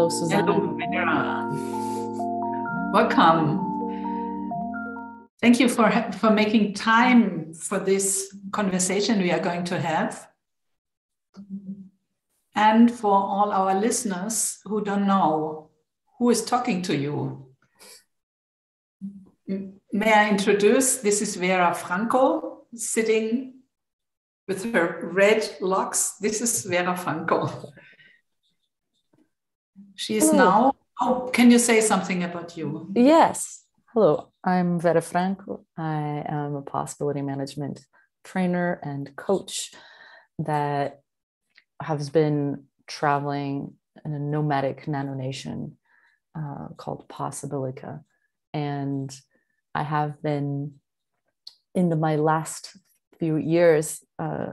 Hello, Susanne. Hello, Vera. Welcome. Thank you for making time for this conversation we are going to have. And for all our listeners who don't know who is talking to you. May I introduce, this is Vera Franco, sitting with her red locks. This is Vera Franco. She is now, can you say something about you? Yes. Hello, I'm Vera Franco. I am a possibility management trainer and coach that has been traveling in a nomadic nanonation called Possibilica. And I have been, in my last few years,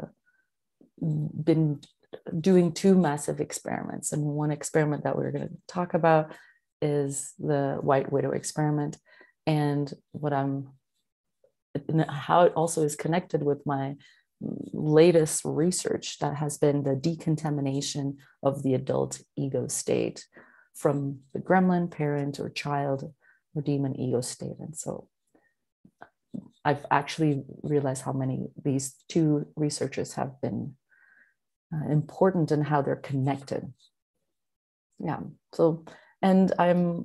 been doing two massive experiments. And one experiment that we're going to talk about is the White Widow experiment, and how it also is connected with my latest research that has been the decontamination of the adult ego state from the gremlin, parent, or child, or demon ego state. And so I've actually realized how many these two researches have been important and how they're connected. Yeah. So, and I'm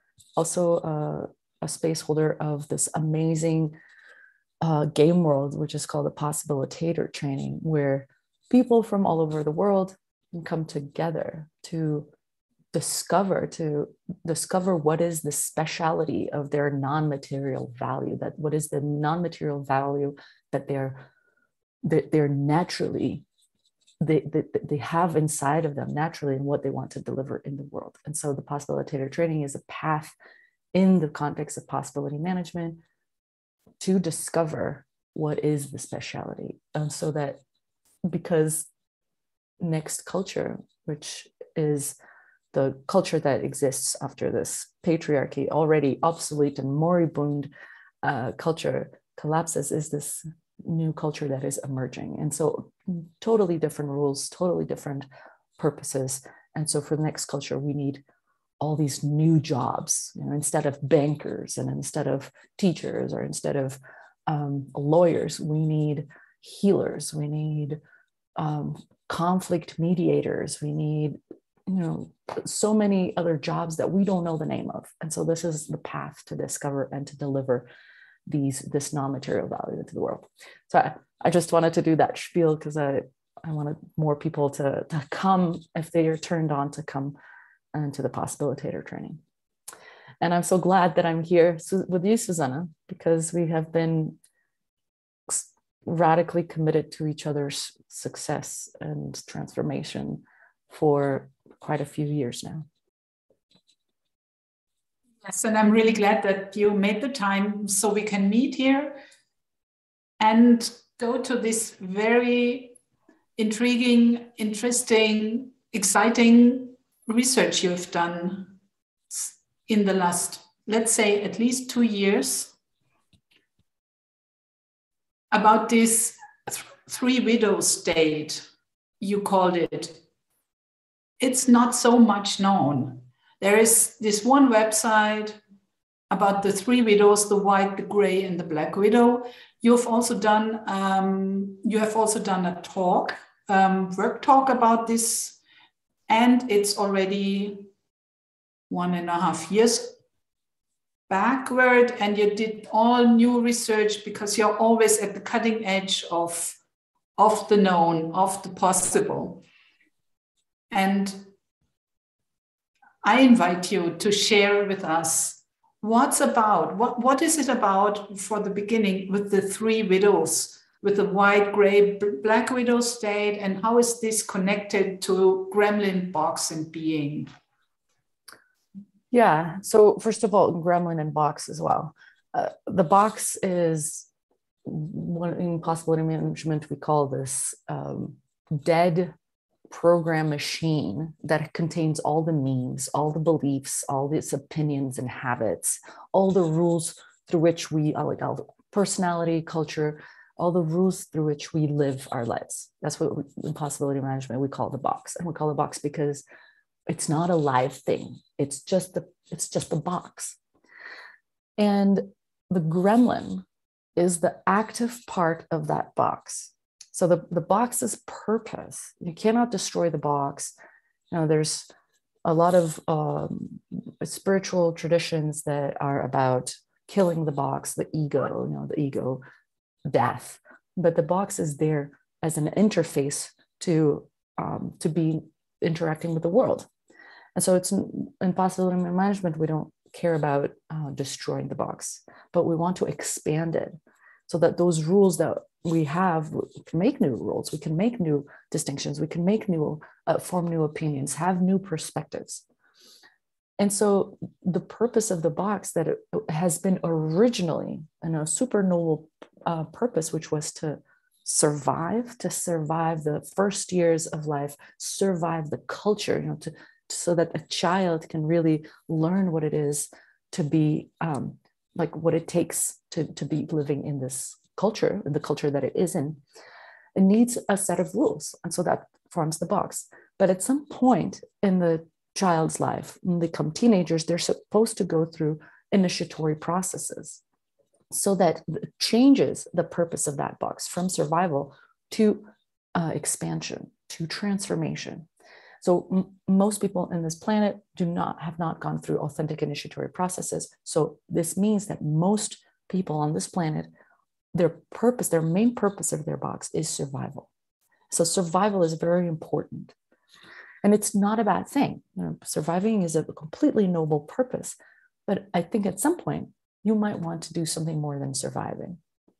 also a space holder of this amazing game world, which is called the Possibilitator Training, where people from all over the world can come together to discover what is the speciality of their non-material value, that what is the non-material value that they're naturally they have inside of them naturally, and what they want to deliver in the world. And so the Possibilitator Training is a path in the context of possibility management to discover what is the speciality. And so that, because next culture, which is the culture that exists after this patriarchy, already obsolete and moribund culture collapses, is this new culture that is emerging. And so totally different rules, totally different purposes. And so for the next culture, we need all these new jobs, instead of bankers and instead of teachers or instead of lawyers, we need healers, we need conflict mediators, we need so many other jobs that we don't know the name of. And so this is the path to discover and to deliver this non-material value into the world. So I just wanted to do that spiel because I wanted more people to come, if they are turned on, to come into the Possibilitator Training. And I'm so glad that I'm here with you, Susanne, because we have been radically committed to each other's success and transformation for quite a few years now. Yes, and I'm really glad that you made the time so we can meet here and go to this very intriguing, interesting, exciting research you've done in the last, let's say, at least 2 years about this three widow state, you called it. It's not so much known. There is this one website about the three widows, the white, the gray, and the black widow. You have also done a talk, work talk about this, and it's already 1.5 years backward, and you did all new research because you're always at the cutting edge of the known, of the possible. And I invite you to share with us what is it about for the beginning with the three widows, with the white, gray, black widow state, and how is this connected to gremlin, box, and being? Yeah, so first of all, gremlin and box as well. The box is, in possibility management, we call this dead program machine that contains all the memes, all the beliefs, all these opinions and habits, all the rules through which we, like all the personality, culture, all the rules through which we live our lives. That's what in possibility management we call the box. And we call the box because It's not a live thing. It's just the box. And the gremlin is the active part of that box. So the box's purpose, you cannot destroy the box. There's a lot of spiritual traditions that are about killing the box, the ego death. But the box is there as an interface to be interacting with the world. And so it's in possibility management, we don't care about destroying the box, but we want to expand it so that those rules that we have, we can make new rules, we can make new distinctions, we can make new, form new opinions, have new perspectives. And so the purpose of the box that it has been originally a super noble purpose, which was to survive the first years of life, survive the culture, so that a child can really learn what it is to be, like what it takes to be living in this culture, in the culture that it is in. It needs a set of rules. And so that forms the box. But at some point in the child's life, when they become teenagers, they're supposed to go through initiatory processes so that it changes the purpose of that box from survival to expansion, to transformation. So most people in this planet have not gone through authentic initiatory processes. So this means that most people on this planet, their main purpose of their box is survival. So survival is very important. And it's not a bad thing. Surviving is a completely noble purpose. But I think at some point, you might want to do something more than surviving.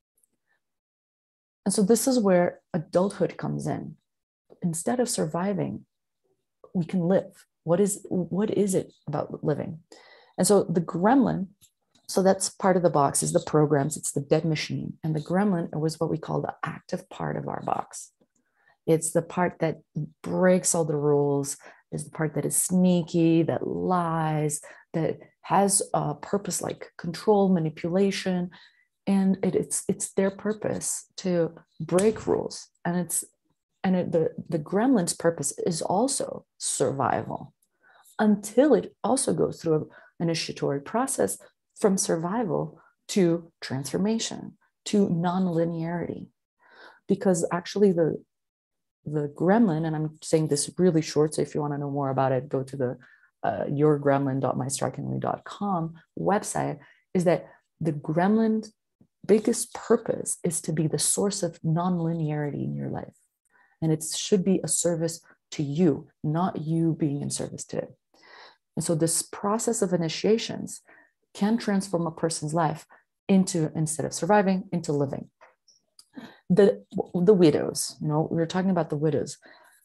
And so this is where adulthood comes in. Instead of surviving, we can live. What is it about living? And so the gremlin, so that's part of the box, is the programs, it's the dead machine. And the gremlin was what we call the active part of our box. It's the part that breaks all the rules, is the part that is sneaky, that lies, that has a purpose like control, manipulation. And it's their purpose to break rules. And the gremlin's purpose is also survival, until it also goes through an initiatory process from survival to transformation, to non-linearity. Because actually the gremlin, and I'm saying this really short, so if you want to know more about it, go to the yourgremlin.mystrikingly.com website, is that the gremlin's biggest purpose is to be the source of non-linearity in your life. And it should be a service to you, not you being in service to it. And so this process of initiations can transform a person's life into, instead of surviving, into living. The widows, we were talking about the widows.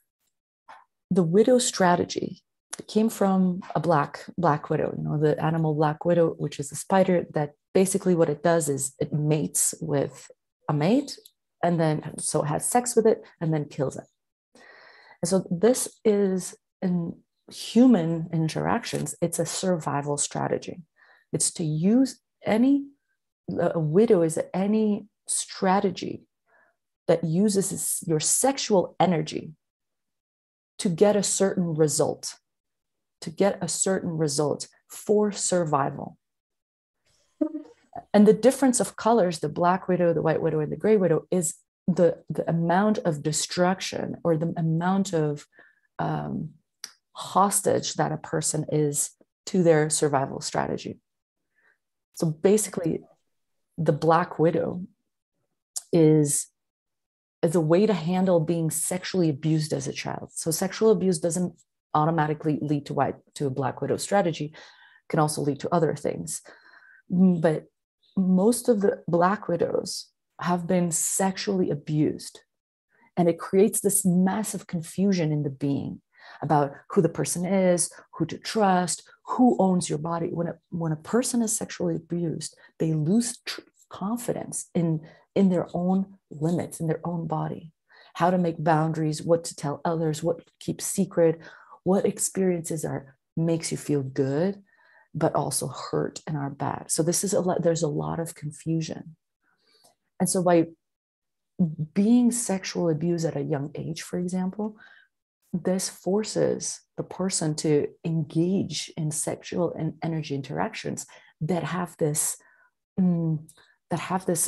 The widow strategy came from a black widow, the animal black widow, which is a spider that basically what it does is it mates with a mate, and then so has sex with it and then kills it. And so this is in human interactions, it's a survival strategy. It's to use a widow is any strategy that uses your sexual energy to get a certain result, for survival. And the difference of colors, the black widow, the white widow, and the gray widow, is the amount of destruction or the amount of hostage that a person is to their survival strategy. So basically, the black widow is a way to handle being sexually abused as a child. So sexual abuse doesn't automatically lead to a black widow strategy. It can also lead to other things. But most of the black widows have been sexually abused. And it creates this massive confusion in the being about who the person is, who to trust, who owns your body. When a person is sexually abused, they lose confidence in their own limits, in their own body, how to make boundaries, what to tell others, what to keep secret, what experiences makes you feel good, but also hurt and are bad. So there's a lot of confusion. And so by being sexual abused at a young age, for example, this forces the person to engage in sexual and energy interactions that have this that have this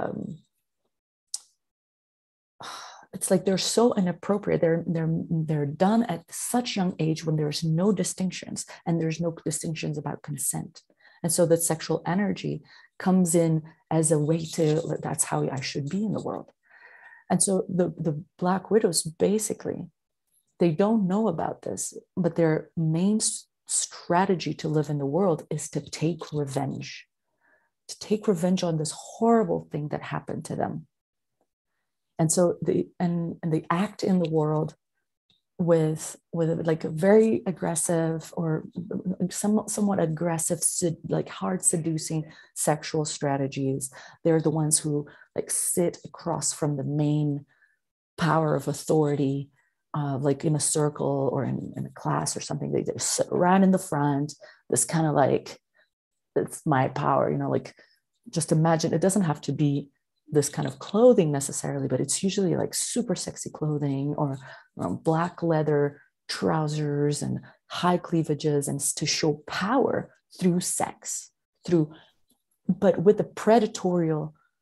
it's like they're so inappropriate. They're done at such young age when there's no distinctions, and there's no distinctions about consent. And so that sexual energy comes in as a way to, that's how I should be in the world. And so the Black widows, basically, they don't know about this, but their main strategy to live in the world is to take revenge on this horrible thing that happened to them. And so they act in the world with like a very aggressive or somewhat aggressive, like hard seducing sexual strategies. They're the ones who like sit across from the main power of authority, like in a circle or in a class or something. They just sit right in the front. This kind of like, it's my power, like just imagine, it doesn't have to be this kind of clothing necessarily, but it's usually like super sexy clothing or black leather trousers and high cleavages, and to show power through sex, but with a predatory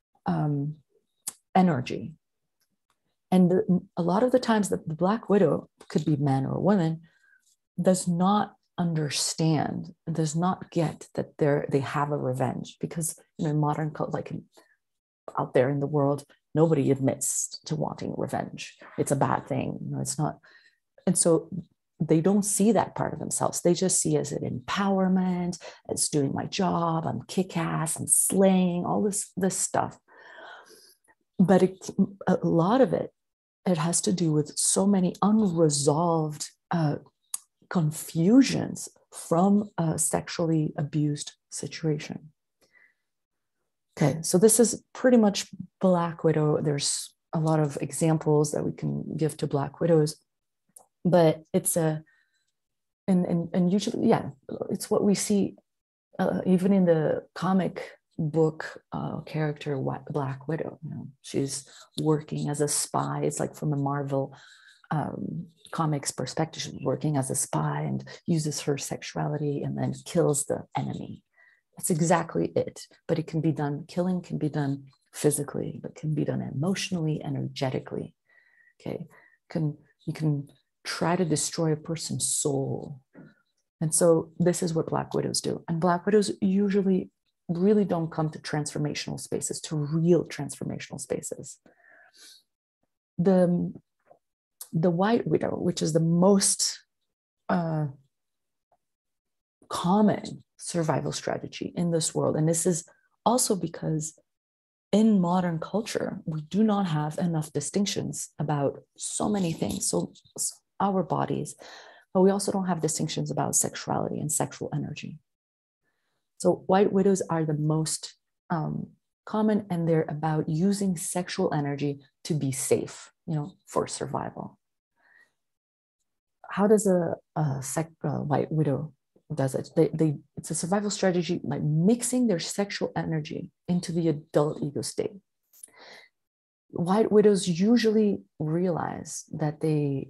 energy. And a lot of the times the Black widow, could be man or woman, does not understand, does not get that they have a revenge, because in modern culture, like out there in the world, nobody admits to wanting revenge. It's a bad thing. It's not. And so they don't see that part of themselves. They just see as an empowerment, as doing my job. I'm kick-ass, I'm slaying, all this stuff. But a lot of it has to do with so many unresolved confusions from a sexually abused situation. Okay, so this is pretty much Black widow. There's a lot of examples that we can give to Black widows, but it's and usually, yeah, it's what we see even in the comic book character Black Widow. She's working as a spy. It's like from a Marvel comics perspective, she's working as a spy and uses her sexuality and then kills the enemy. That's exactly it. But it can be done, killing can be done physically, but can be done emotionally, energetically. Okay. You can try to destroy a person's soul. And so this is what Black widows do. And Black widows usually really don't come to transformational spaces, to real transformational spaces. The White widow, which is the most common survival strategy in this world. And this is also because in modern culture, we do not have enough distinctions about so many things. So our bodies, but we also don't have distinctions about sexuality and sexual energy. So White widows are the most common, and they're about using sexual energy to be safe, for survival. How does a White widow does it? It's a survival strategy by mixing their sexual energy into the adult ego state. White widows usually realize that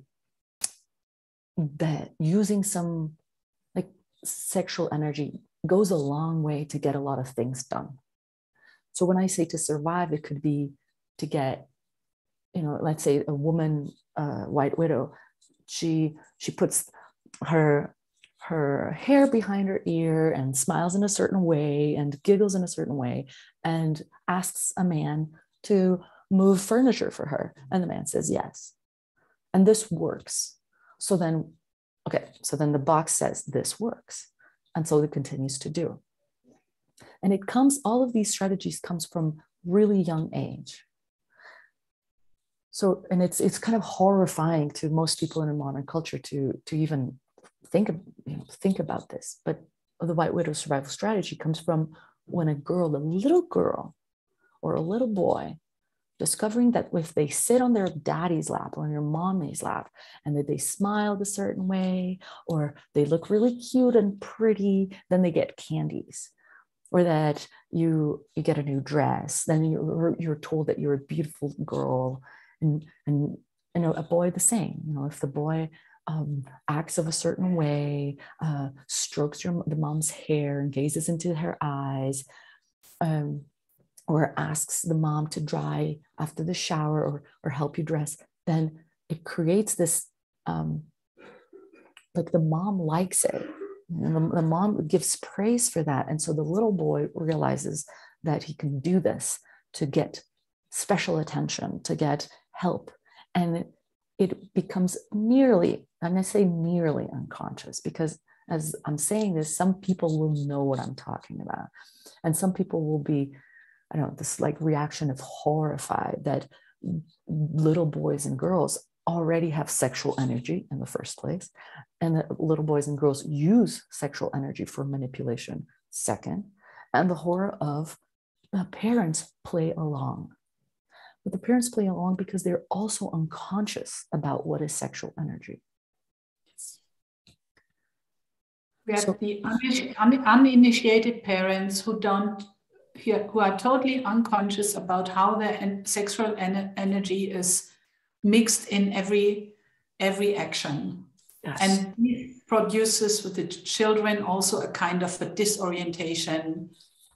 using some like sexual energy goes a long way to get a lot of things done. So when I say to survive, it could be to get, let's say a woman, White widow, she puts her hair behind her ear and smiles in a certain way and giggles in a certain way and asks a man to move furniture for her. And the man says yes. And this works. So then the box says this works. And so it continues to do. And all of these strategies comes from really young age. So, and it's kind of horrifying to most people in a modern culture to even think about this. But the White widow survival strategy comes from when a little girl or a little boy, discovering that if they sit on their daddy's lap or on your mommy's lap and that they smile a certain way, or they look really cute and pretty, then they get candies. Or that you get a new dress, then you're told that you're a beautiful girl, and and a boy the same. If the boy acts of a certain way, strokes the mom's hair and gazes into her eyes, or asks the mom to dry after the shower, or help you dress, then it creates this, like the mom likes it. And the mom gives praise for that. And so the little boy realizes that he can do this to get special attention, to get help. And it becomes nearly, I'm going to say nearly unconscious, because as I'm saying this, some people will know what I'm talking about. And some people will be, I don't know, this like reaction of horrified that little boys and girls already have sexual energy in the first place, and that little boys and girls use sexual energy for manipulation second, and the horror of the parents play along. But the parents play along because they're also unconscious about what is sexual energy. We have the uninitiated parents who are totally unconscious about how their sexual energy is mixed in every action. Yes. And this produces with the children also a kind of a disorientation.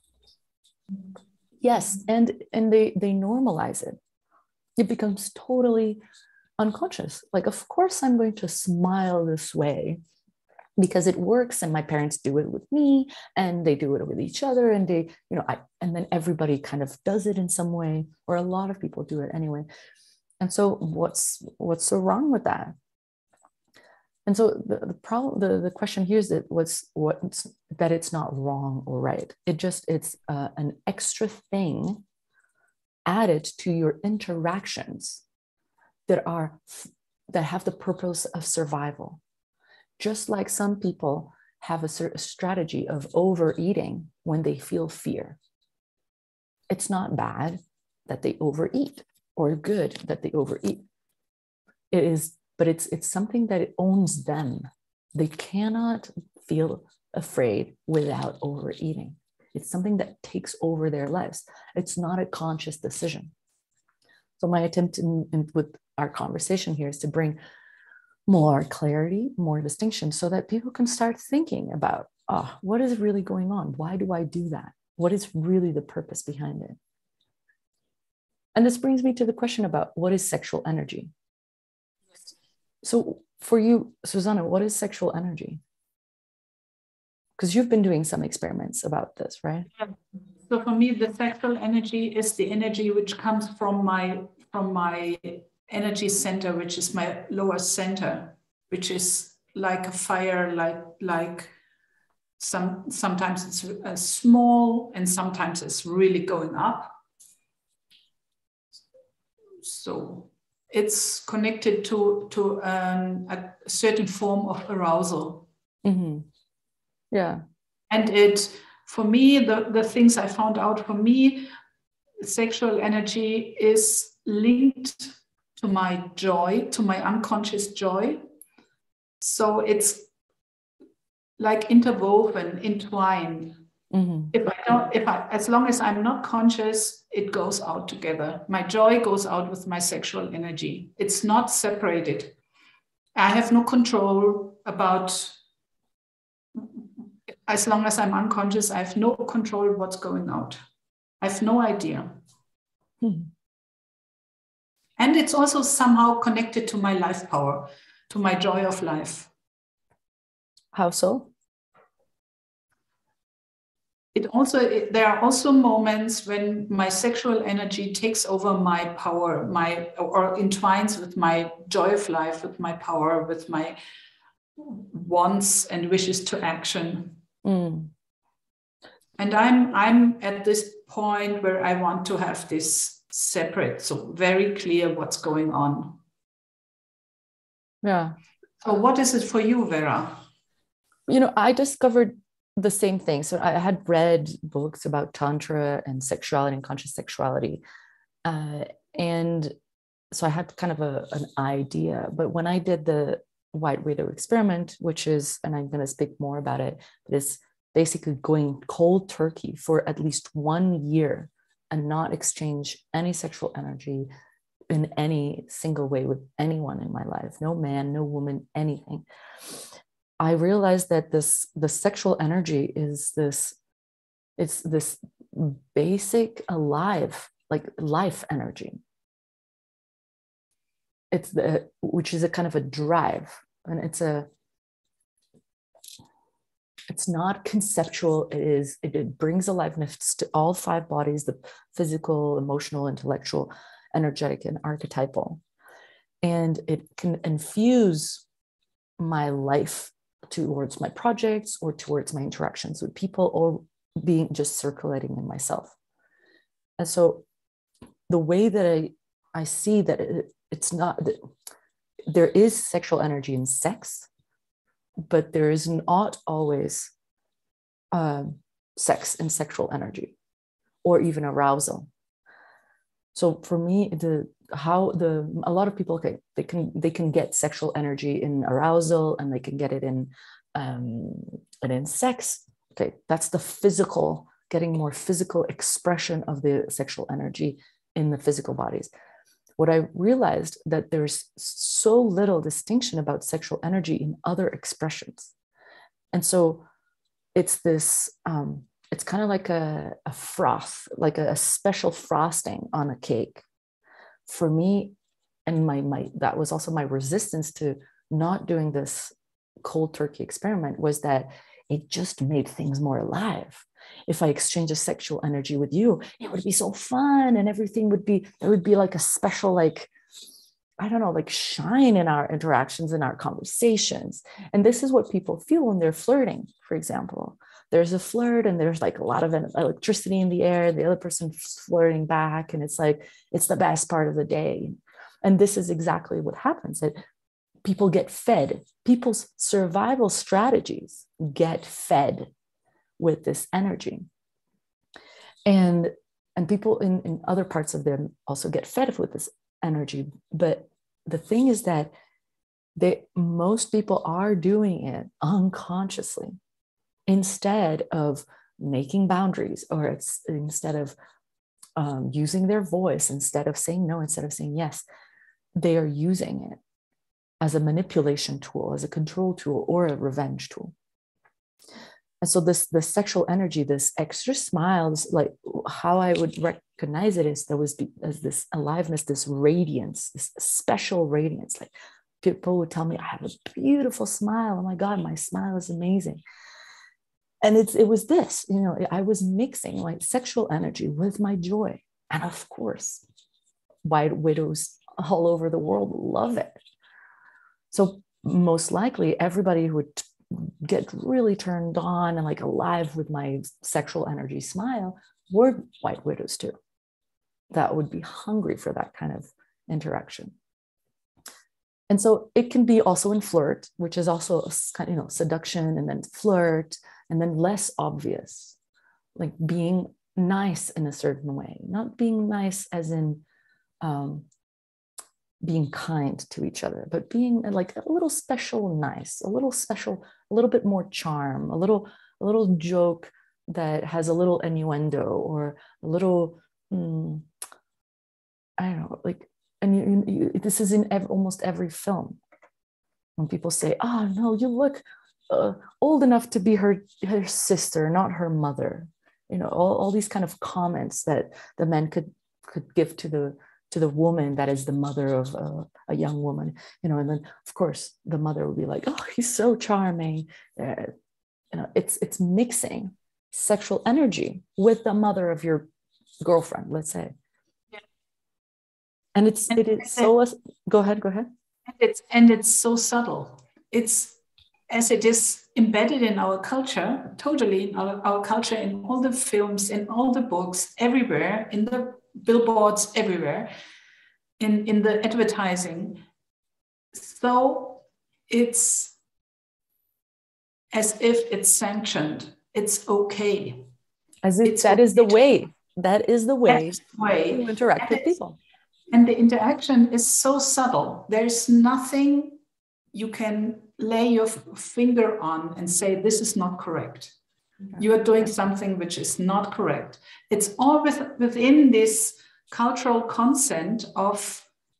Yes, and they normalize it. It becomes totally unconscious. Like, of course I'm going to smile this way because it works, and my parents do it with me, and they do it with each other, and they, and then everybody kind of does it in some way, or a lot of people do it anyway. And so what's so wrong with that? And so the problem, the question here is that that it's not wrong or right. It's an extra thing added to your interactions that have the purpose of survival. Just like some people have a certain strategy of overeating when they feel fear. It's not bad that they overeat, or good that they overeat. It is, but it's something that it owns them. They cannot feel afraid without overeating. It's something that takes over their lives. It's not a conscious decision. So my attempt with our conversation here is to bring more clarity, more distinction, so that people can start thinking about, what is really going on? Why do I do that? What is really the purpose behind it? And this brings me to the question about what is sexual energy? So for you, Susanne, what is sexual energy? Because you've been doing some experiments about this, right? So for me, the sexual energy is the energy which comes from my energy center, which is my lower center, which is like a fire, like sometimes it's small and sometimes it's really going up. So it's connected to a certain form of arousal. Mm-hmm. Yeah. And for me, the things I found out, for me, sexual energy is linked to my joy, to my unconscious joy. So it's like interwoven, entwined. Mm-hmm. As long as I'm not conscious, it goes out together. My joy goes out with my sexual energy. It's not separated. I have no control about, as long as I'm unconscious, I have no control what's going out. I have no idea. Mm-hmm. And it's also somehow connected to my life power, to my joy of life. How so? There are also moments when my sexual energy takes over my power, or entwines with my joy of life, with my power, with my wants and wishes to action. Mm. And I'm at this point where I want to have this separate, so very clear what's going on. Yeah. So what is it for you, Vera? I discovered the same thing. So I had read books about Tantra and sexuality and conscious sexuality. And so I had kind of an idea. But when I did the White Widow experiment, which is, and I'm going to speak more about it, but it's basically going cold turkey for at least 1 year and not exchange any sexual energy, in any single way with anyone in my life, no man, no woman, anything. I realized that the sexual energy is it's this basic alive, like life energy. Which is a kind of a drive, and it's not conceptual. It brings aliveness to all 5 bodies: the physical, emotional, intellectual, energetic, and archetypal. And it can infuse my life towards my projects or towards my interactions with people, or being just circulating in myself. And so the way that I see that it's not, there is sexual energy in sex, but there is not always sex and sexual energy, or even arousal. So for me, a lot of people, okay, they can get sexual energy in arousal, and they can get it in sex. Okay, that's the physical, getting more physical expression of the sexual energy in the physical bodies. What I realized that there's so little distinction about sexual energy in other expressions. And so it's this, it's kind of like a froth, like a special frosting on a cake. For me, and that was also my resistance to not doing this cold turkey experiment, was that it just made things more alive. If I exchange a sexual energy with you, it would be so fun, and everything would be, there would be like a special, like, I don't know, like shine in our interactions, in our conversations. And this is what people feel when they're flirting, for example. There's a flirt, and there's like a lot of electricity in the air, the other person flirting back, and it's like, it's the best part of the day. And this is exactly what happens, that people get fed. People's survival strategies get fed with this energy. And people in other parts of them also get fed with this energy. But the thing is that most people are doing it unconsciously, instead of making boundaries, or instead of using their voice, instead of saying no, instead of saying yes. They are using it as a manipulation tool, as a control tool, or a revenge tool. And so the sexual energy, this extra smiles, like how I would recognize it is as this aliveness, this radiance, this special radiance. Like people would tell me, I have a beautiful smile. Oh my God, my smile is amazing. And it was this, I was mixing like sexual energy with my joy. And of course, white widows all over the world love it. So most likely everybody who would get really turned on and like alive with my sexual energy smile were white widows too, that would be hungry for that kind of interaction. And so it can be also in flirt, which is also a kind of, seduction, and then flirt, and then less obvious, like being nice in a certain way, not being nice as in being kind to each other, but being like a little special nice, a little special, a little bit more charm, a little joke that has a little innuendo, or a little, I don't know, like, and this is in almost every film. When people say, oh no, you look old enough to be her sister, not her mother. All these kind of comments that the men could give to the woman that is the mother of a young woman, and then of course the mother would be like, oh, he's so charming. It's mixing sexual energy with the mother of your girlfriend, let's say. Yeah. And it is so, go ahead. It's so subtle. It's as it is embedded in our culture, totally in our culture, in all the films, in all the books, everywhere, in the billboards, everywhere, in the advertising. So it's as if it's sanctioned. It's okay. As if that is the way. That is the way to interact with people. And the interaction is so subtle. There's nothing you can lay your finger on and say, this is not correct. Okay. You are doing something which is not correct. It's all within this cultural consent of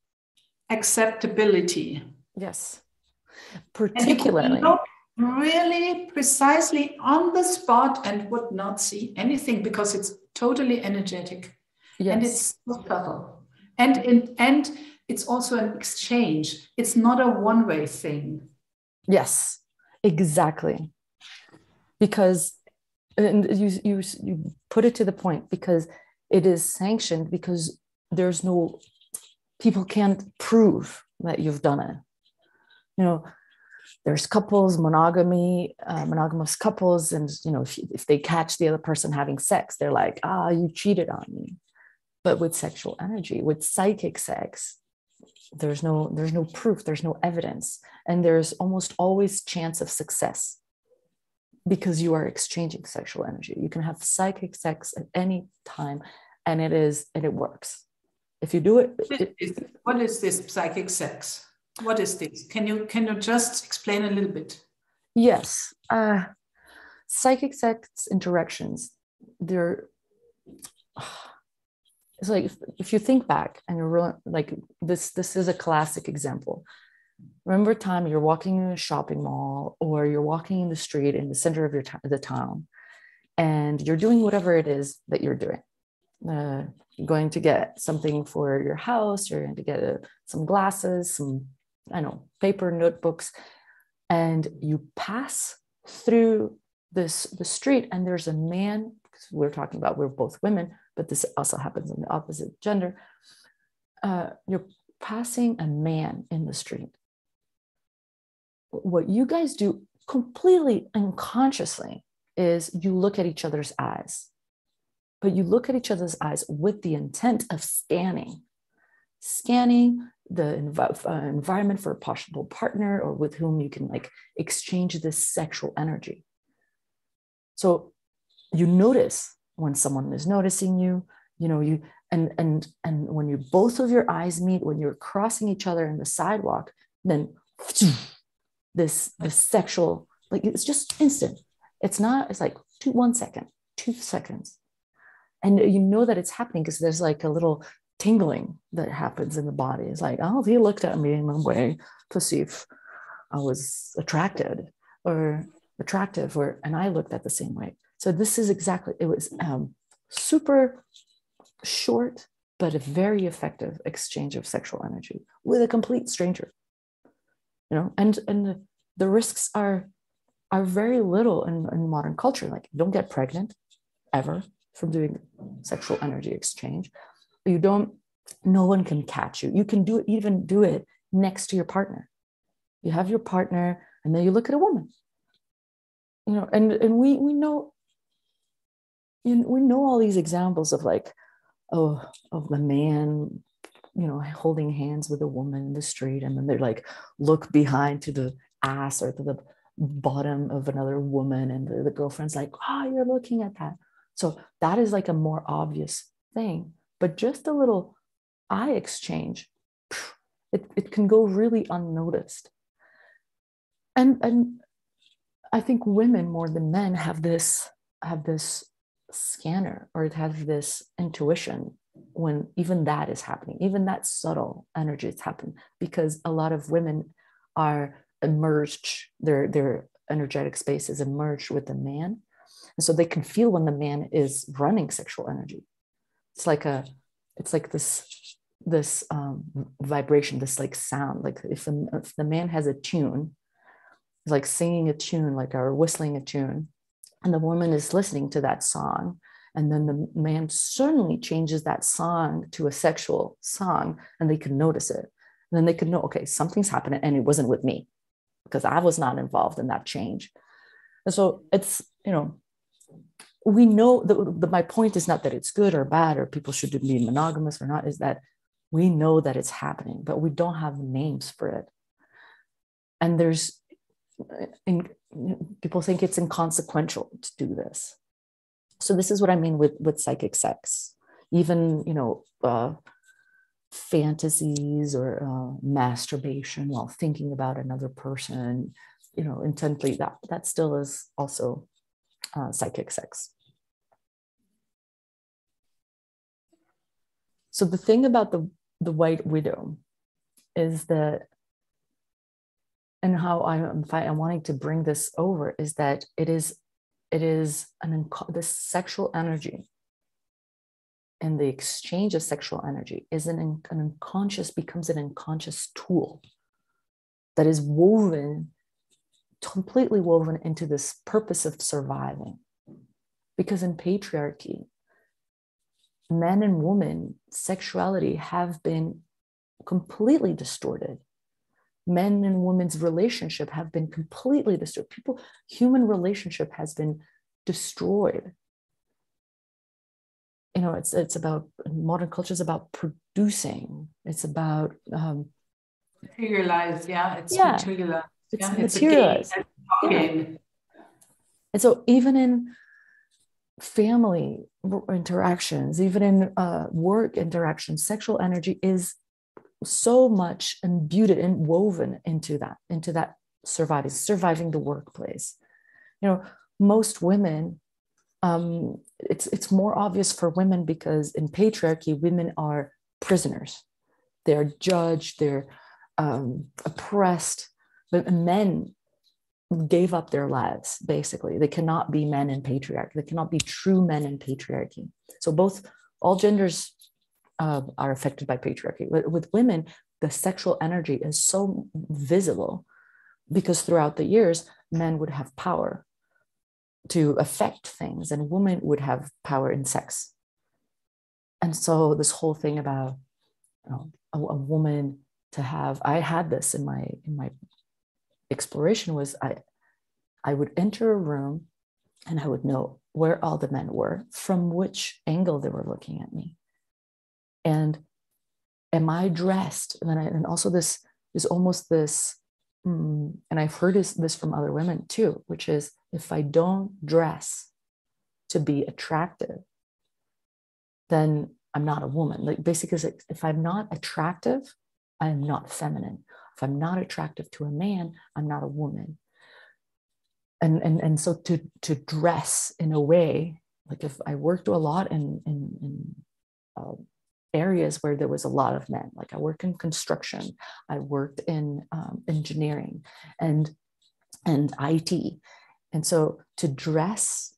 acceptability. Yes. And you could Particularly. look really precisely on the spot and would not see anything because it's totally energetic. Yes. And it's so subtle. And it's also an exchange. It's not a one-way thing. Yes, exactly. Because, and you put it to the point, because it is sanctioned, because there's no, people can't prove that you've done it. You know, there's couples, monogamous couples, and you know, if they catch the other person having sex, they're like, you cheated on me. But with sexual energy, with psychic sex, there's no proof, there's no evidence, and there's almost always chance of success because you are exchanging sexual energy. You can have psychic sex at any time, and it works. If you do it. What is this psychic sex? What is this? Can you just explain a little bit? Yes. Psychic sex interactions, they're, it's like, if you think back and you're like, this is a classic example. Remember time you're walking in a shopping mall, or you're walking in the street in the center of the town, and you're doing whatever it is that you're doing. You're going to get something for your house, you're going to get some glasses, some, paper, notebooks, and you pass through the street, and there's a man, because we're both women, but this also happens in the opposite gender. You're passing a man in the street. What you guys do completely unconsciously is you look at each other's eyes, but you look at each other's eyes with the intent of scanning the environment for a possible partner, or with whom you can exchange this sexual energy. So you notice when someone is noticing you, and when you both of your eyes meet, when you're crossing each other in the sidewalk, then this sexual, it's just instant. It's like 1 second, 2 seconds. And you know that it's happening because there's a little tingling that happens in the body. It's like, oh, he looked at me in a way to see if I was attractive, and I looked at the same way. So this is exactly, it was super short, but a very effective exchange of sexual energy with a complete stranger. And the risks are very little in modern culture. You don't get pregnant ever from doing sexual energy exchange. No one can catch you. You can even do it next to your partner. You have your partner, and then you look at a woman. And we know, we know all these examples of of the man, holding hands with a woman in the street, and then they're look behind to the ass or to the bottom of another woman, and the girlfriend's like, oh, you're looking at that. So that is a more obvious thing, but just a little eye exchange, it can go really unnoticed. And I think women more than men have this scanner, or have this intuition when even that is happening, even that subtle energy is happening, because a lot of women are emerged, their energetic space is emerged with the man, and so they can feel when the man is running sexual energy. It's like this vibration, this sound. If the man has a tune, like singing a tune, or whistling a tune, and the woman is listening to that song, and then the man suddenly changes that song to a sexual song, and they can notice it. And then they can know, okay, something's happening, and it wasn't with me because I was not involved in that change. And so it's, we know that my point is not that it's good or bad, or people should be monogamous or not, is that we know that it's happening, but we don't have names for it. And people think it's inconsequential to do this. So this is what I mean with psychic sex. Even, fantasies or masturbation while thinking about another person, intently, that still is also psychic sex. So the thing about the White Widow is that, and how I'm wanting to bring this over is that this sexual energy and the exchange of sexual energy is becomes an unconscious tool that is completely woven into this purpose of surviving. Because in patriarchy, men and women sexuality have been completely distorted. Men and women's relationship have been completely distorted. Human relationship has been destroyed. It's about, modern culture is about producing. It's about materialized. Yeah, it's materialized. It's materialized. Game. And so even in family interactions, even in work interactions, sexual energy is so much imbued and woven into that surviving the workplace. Most women, it's more obvious for women because in patriarchy, women are prisoners. They're judged, they're oppressed, but men gave up their lives, basically. They cannot be men in patriarchy. They cannot be true men in patriarchy. So all genders are affected by patriarchy. With women, the sexual energy is so visible because throughout the years, men would have power to affect things and women would have power in sex. And so this whole thing about a woman to have, I had this in my exploration, was I would enter a room and I would know where all the men were, from which angle they were looking at me. And am I dressed? And also this is almost this, and I've heard this from other women too, which is if I don't dress to be attractive, then I'm not a woman. Like basically, if I'm not attractive, I am not feminine. If I'm not attractive to a man, I'm not a woman. And so to dress in a way, like if I worked a lot in areas where there was a lot of men, like I worked in construction, I worked in engineering and IT. And so to dress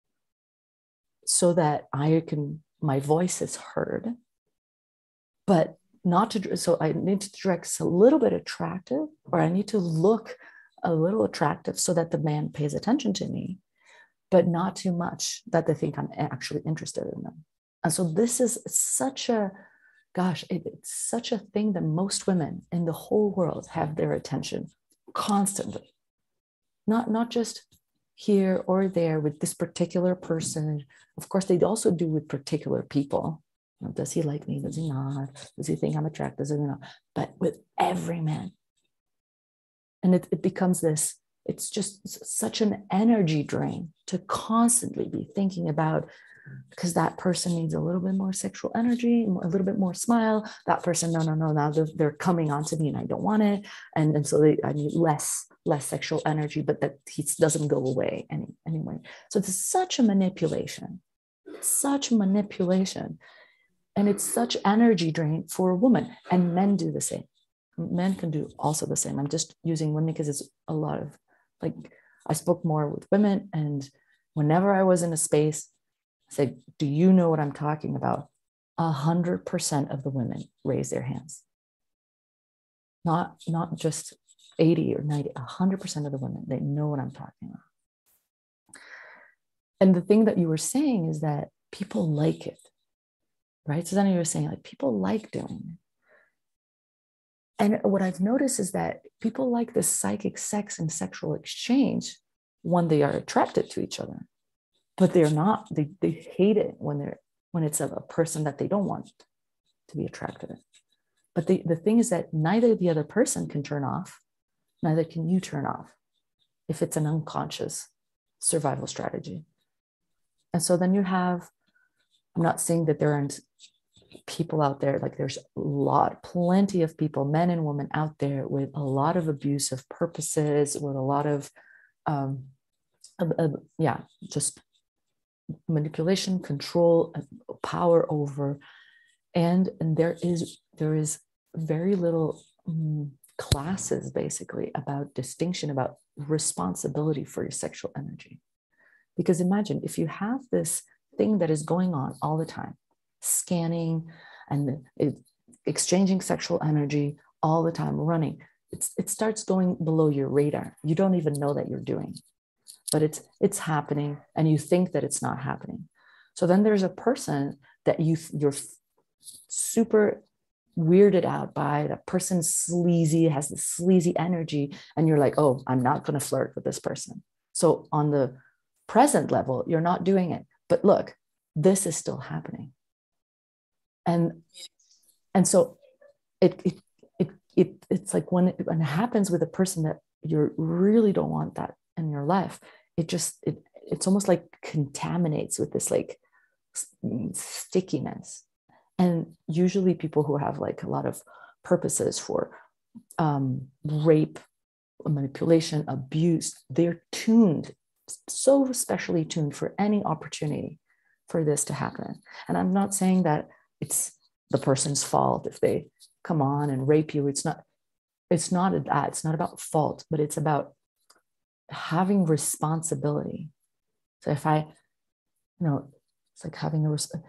so that my voice is heard, but not to, so I need to dress a little bit attractive, or I need to look a little attractive so that the man pays attention to me, but not too much that they think I'm actually interested in them. And so this is such a, it's such a thing that most women in the whole world have their attention constantly. Not just here or there with this particular person. Of course, they also do with particular people. Does he like me? Does he not? Does he think I'm attractive? Does he not? But with every man. And it becomes this, it's just such an energy drain to constantly be thinking about, because that person needs a little bit more sexual energy, a little bit more smile. That person, no, now they're coming onto me and I don't want it. And so I need less sexual energy, but that he doesn't go away anyway. So it's such a manipulation. And it's such energy drain for a woman, and men do the same. Men can do also the same. I'm just using women because it's a lot of, like, I spoke more with women, and whenever I was in a space, I said, do you know what I'm talking about? 100% of the women raise their hands. Not just 80 or 90, 100% of the women, they know what I'm talking about. And the thing that you were saying is that people like it, right? Susanne, you were saying like people like doing it. And what I've noticed is that people like this psychic sex and sexual exchange when they are attracted to each other, but they're not, they hate it when it's a person that they don't want to be attracted. But the thing is that neither the other person can turn off, neither can you turn off if it's an unconscious survival strategy. And so then you have, I'm not saying that there aren't people out there, like there's plenty of people, men and women out there with a lot of abusive purposes, with a lot of just manipulation, control, power over, and there is very little classes basically about distinction, about responsibility for your sexual energy. Because imagine if you have this thing that is going on all the time, scanning and exchanging sexual energy all the time, running, it starts going below your radar. You don't even know that you're doing, but it's happening, and you think that it's not happening. So then there's a person that you're super weirded out by. That person's sleazy, has this sleazy energy, and you're like, oh, I'm not going to flirt with this person. So on the present level, you're not doing it, but look, this is still happening. And so it's like when it happens with a person that you really don't want that in your life, it's almost like contaminates with this like stickiness. And usually people who have like a lot of purposes for rape, manipulation, abuse, they're tuned, so specially tuned for any opportunity for this to happen. And I'm not saying that it's the person's fault if they come on and rape you. It's not that. It's not about fault, but it's about having responsibility. So if it's like having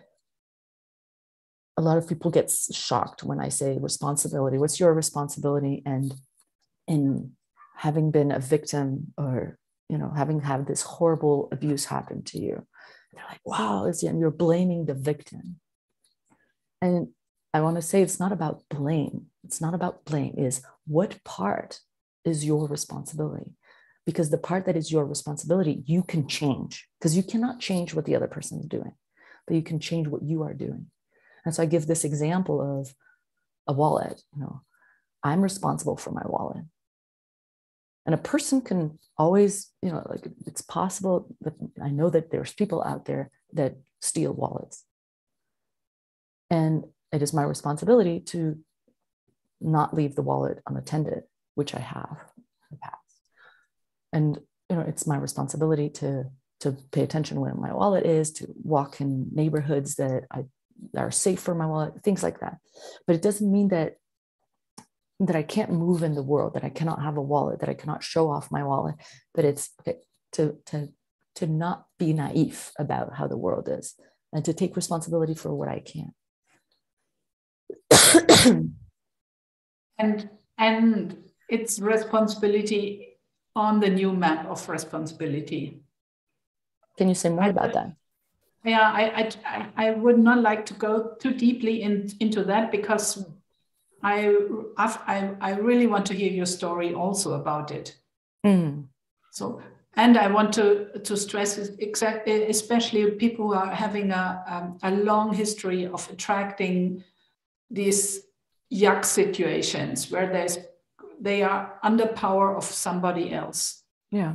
a lot of people get shocked when I say responsibility. What's your responsibility? And in having been a victim, or having had this horrible abuse happen to you, they're like, wow, and you're blaming the victim. And I want to say it's not about blame. It's not about blame. Is what part is your responsibility? Because the part that is your responsibility, you can change, because you cannot change what the other person is doing, but you can change what you are doing. And so I give this example of a wallet. I'm responsible for my wallet. And a person can always, like it's possible, but I know that there's people out there that steal wallets. And it is my responsibility to not leave the wallet unattended, which I have in the past. And, it's my responsibility to pay attention where my wallet is, to walk in neighborhoods that are safe for my wallet, things like that. But it doesn't mean that I can't move in the world, that I cannot have a wallet, that I cannot show off my wallet. But it's okay to not be naive about how the world is, and to take responsibility for what I can. and it's responsibility on the new map of responsibility. Can you say more about that? Yeah, I would not like to go too deeply into that, because I really want to hear your story also about it. So, and I want to stress especially people who are having a long history of attracting these yuck situations where they are under power of somebody else. Yeah.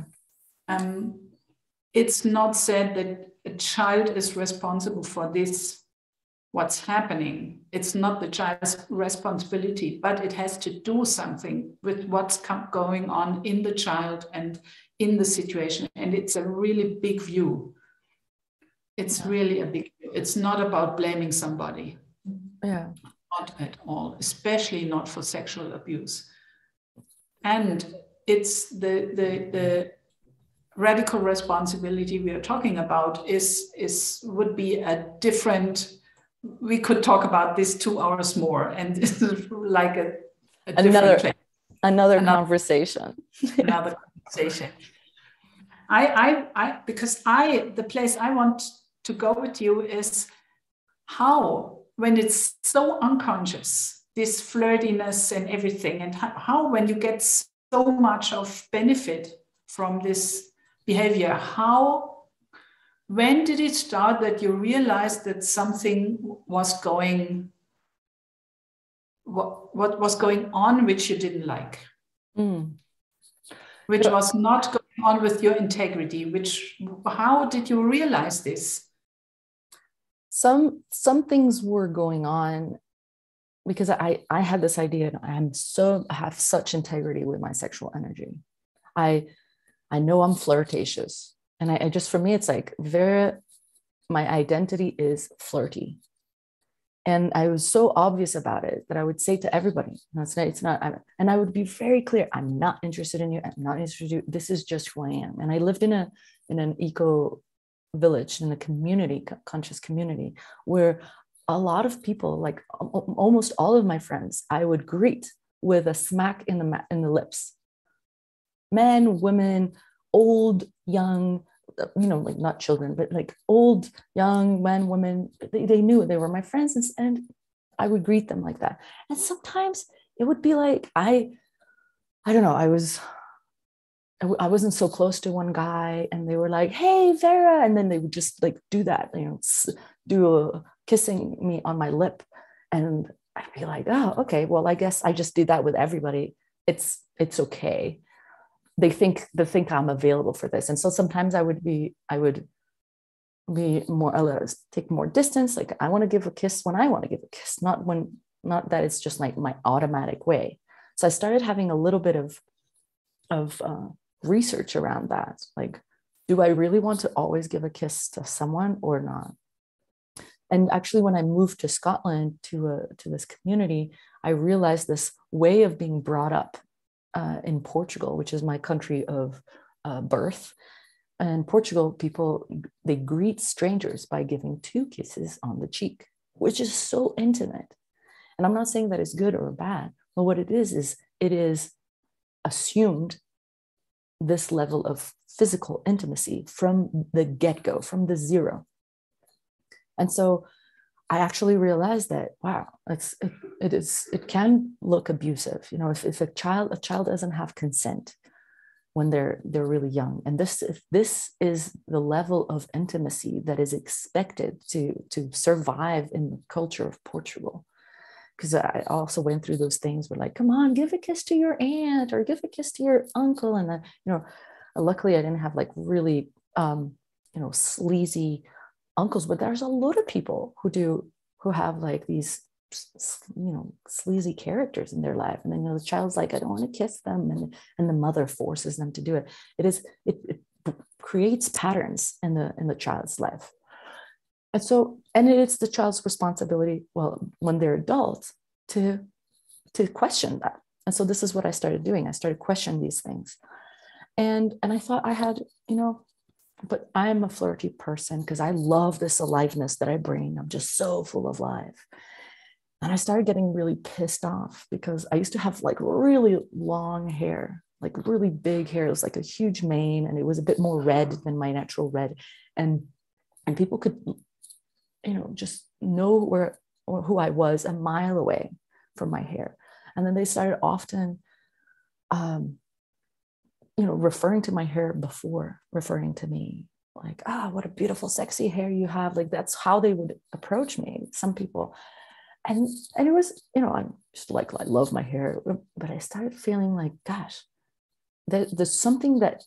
It's not said that a child is responsible for this, what's happening. It's not the child's responsibility, but it has to do something with what's going on in the child and in the situation. And it's a really big view. It's really a big view. It's not about blaming somebody. Yeah. Not at all, especially not for sexual abuse. And it's the radical responsibility we are talking about would be a different. We could talk about this 2 hours more, and this is like another conversation. Another conversation. Because the place I want to go with you is how, when it's so unconscious, this flirtiness and everything, and how when you get so much of benefit from this behavior, when did it start that you realized that something was going, what was going on which you didn't like? Which was not going on with your integrity, how did you realize this? Some things were going on because I had this idea, and I have such integrity with my sexual energy. I know I'm flirtatious, and I just, for me, it's like my identity is flirty. And I was so obvious about it that I would say to everybody, no, it's not, and I would be very clear, I'm not interested in you. I'm not interested in you. This is just who I am. And I lived in an eco village, in a community, conscious community, where a lot of people, like almost all of my friends, I would greet with a smack in the lips. Men, women, old, young, like not children, but like old, young men, women, they knew they were my friends, and I would greet them like that. And sometimes it would be like, I don't know, I wasn't so close to one guy, and they were like, "Hey, Vera," and then they would just like do that, kissing me on my lip, and I'd be like, "Oh, okay, well, I guess I just do that with everybody. It's okay." They think I'm available for this, and so sometimes I would be more take more distance. Like, I want to give a kiss when I want to give a kiss, not that it's just like my automatic way. So I started having a little bit of research around that. Like, do I really want to always give a kiss to someone or not? And actually, when I moved to Scotland to this community, I realized this way of being brought up in Portugal, which is my country of birth. And in Portugal, people, they greet strangers by giving 2 kisses on the cheek, which is so intimate. And I'm not saying that it's good or bad, but what it is it is assumed this level of physical intimacy from the get-go, from the zero. And so I actually realized that, wow, it can look abusive. If a child doesn't have consent when they're really young, and this is the level of intimacy that is expected to survive in the culture of Portugal. Because I also went through those things where, like, come on, give a kiss to your aunt or give a kiss to your uncle. And then, luckily I didn't have like really, sleazy uncles, but there's a lot of people who have like these, sleazy characters in their life. And then, the child's like, I don't want to kiss them. And the mother forces them to do it. It creates patterns in the child's life. And so, and it's the child's responsibility, well, when they're adults, to question that. And so this is what I started doing. I started questioning these things. And I thought I had, but I'm a flirty person because I love this aliveness that I bring. I'm just so full of life. And I started getting really pissed off because I used to have like really long hair, like really big hair. It was like a huge mane, and it was a bit more red than my natural red. And people could, just know where or who I was a mile away from my hair. And then they started often, referring to my hair before referring to me, like, what a beautiful, sexy hair you have. Like, that's how they would approach me, some people. And it was, I'm just like, I love my hair, but I started feeling like, gosh, there's something that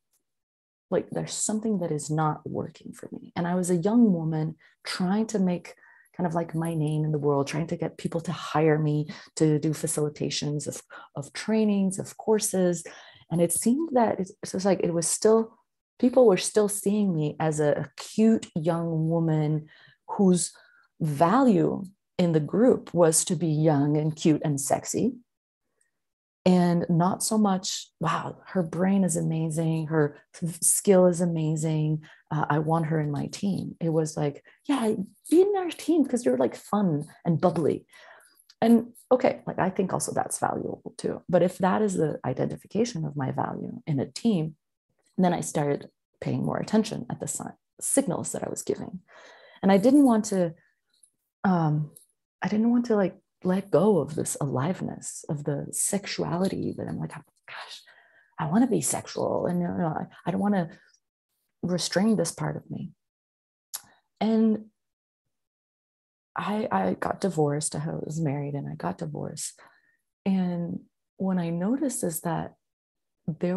is not working for me. And I was a young woman trying to make kind of like my name in the world, trying to get people to hire me to do facilitations of trainings, of courses. And it seemed that people were still seeing me as a cute young woman whose value in the group was to be young and cute and sexy. And not so much, wow, her brain is amazing, her skill is amazing, I want her in my team. It was like, yeah, be in our team because you're like fun and bubbly. And okay, like, I think also that's valuable too. But if that is the identification of my value in a team, then I started paying more attention at the signals that I was giving. And I didn't want to like let go of this aliveness, of the sexuality that I'm like, oh, gosh, I want to be sexual. And I don't want to restrain this part of me. And I got divorced. I was married and I got divorced. And what I noticed is that there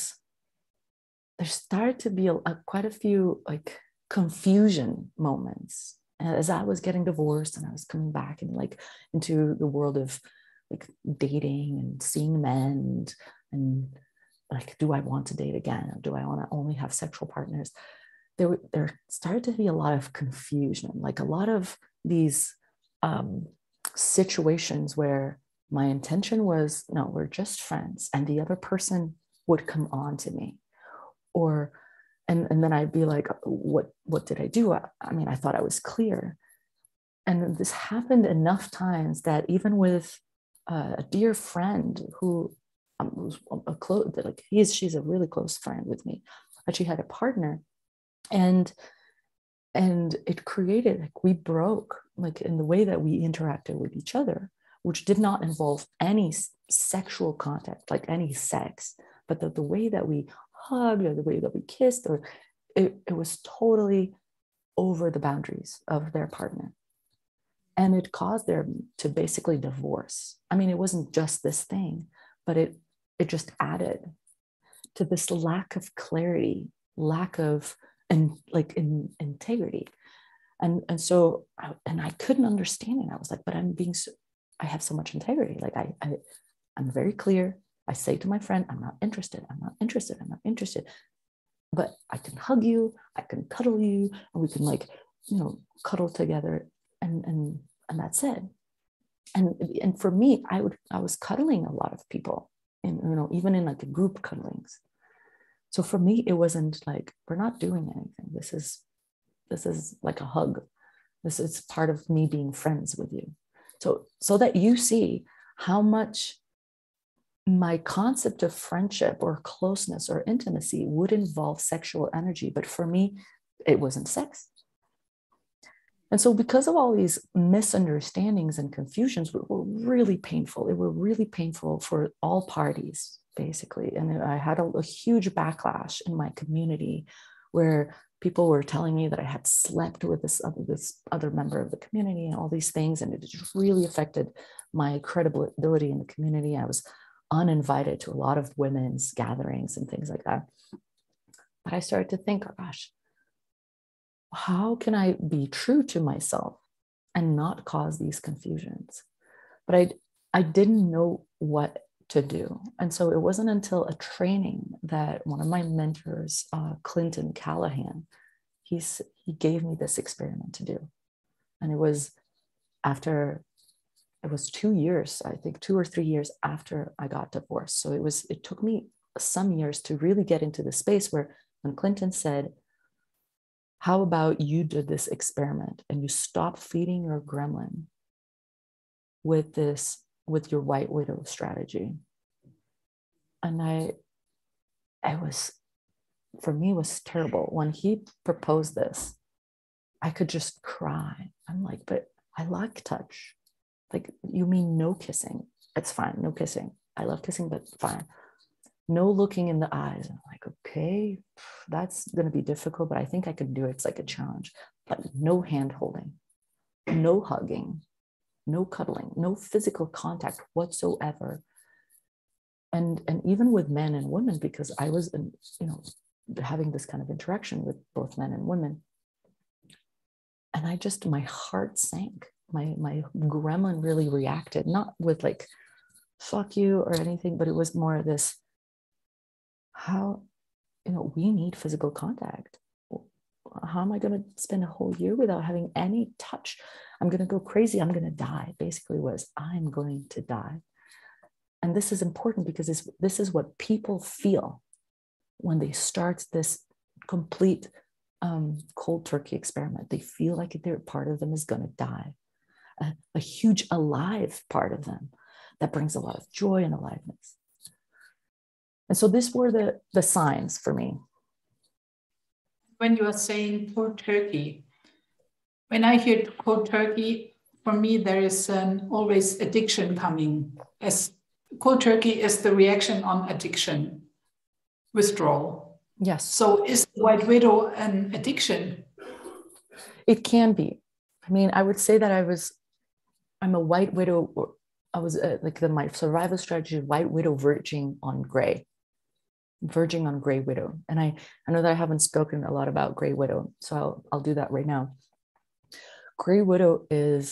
started to be quite a few like confusion moments as I was getting divorced and I was coming back and like into the world of like dating and seeing men and like, do I want to date again? Or do I want to only have sexual partners? There started to be a lot of confusion, like a lot of these situations where my intention was, no, we're just friends, and the other person would come on to me, or and then I'd be like, what did I do? I mean, I thought I was clear. And this happened enough times that even with a dear friend who was a close, like she's a really close friend with me, but she had a partner, and it created, like, we broke, like, in the way that we interacted with each other, which did not involve any sexual contact, like any sex, but the way that we hugged or the way that we kissed, or it was totally over the boundaries of their partner. And it caused them to basically divorce. I mean, it wasn't just this thing, but it just added to this lack of clarity, lack of integrity. And so I couldn't understand it. I was like, but I have so much integrity. Like I'm very clear. I say to my friend, I'm not interested. I'm not interested. I'm not interested. But I can hug you. I can cuddle you, and we can, like, cuddle together, and that's it. And for me, I was cuddling a lot of people, and even in like a group cuddlings. So for me, it wasn't like, we're not doing anything. This is like a hug. This is part of me being friends with you. So that you see how much my concept of friendship or closeness or intimacy would involve sexual energy. But for me, it wasn't sex. And so because of all these misunderstandings and confusions, were really painful. It were really painful for all parties, basically. And I had a huge backlash in my community, where people were telling me that I had slept with this other member of the community and all these things. And it just really affected my credibility in the community. I was uninvited to a lot of women's gatherings and things like that. But I started to think, gosh, how can I be true to myself and not cause these confusions? But I didn't know what to do. And so it wasn't until a training that one of my mentors, Clinton Callahan, he gave me this experiment to do. And it was 2 years, I think 2 or 3 years after I got divorced. So it took me some years to really get into the space where, when Clinton said, how about you did this experiment and you stop feeding your gremlin with your white widow strategy. And for me, it was terrible. When he proposed this, I could just cry. I'm like, but I like touch. Like, you mean no kissing? It's fine, no kissing. I love kissing, but fine. No looking in the eyes. I'm like, okay, that's going to be difficult, but I think I could do it. It's like a challenge. But no hand holding, no hugging, no cuddling, no physical contact whatsoever. And even with men and women, because I was, having this kind of interaction with both men and women. And my heart sank. My gremlin really reacted, not with like, fuck you or anything, but it was more this, how, we need physical contact. How am I going to spend a whole year without having any touch? I'm going to go crazy. I'm going to die. Basically I'm going to die. And this is important because this is what people feel when they start this complete cold turkey experiment. They feel like part of them is going to die. A huge alive part of them that brings a lot of joy and aliveness. And so these were the signs for me. When you are saying cold turkey, when I hear cold turkey, for me, there is always addiction coming. As cold turkey is the reaction on addiction, withdrawal. Yes. So is the white widow an addiction? It can be. I mean, I would say that I'm a white widow. I was my survival strategy, white widow verging on gray widow. And I know that I haven't spoken a lot about gray widow, so I'll do that right now. Gray widow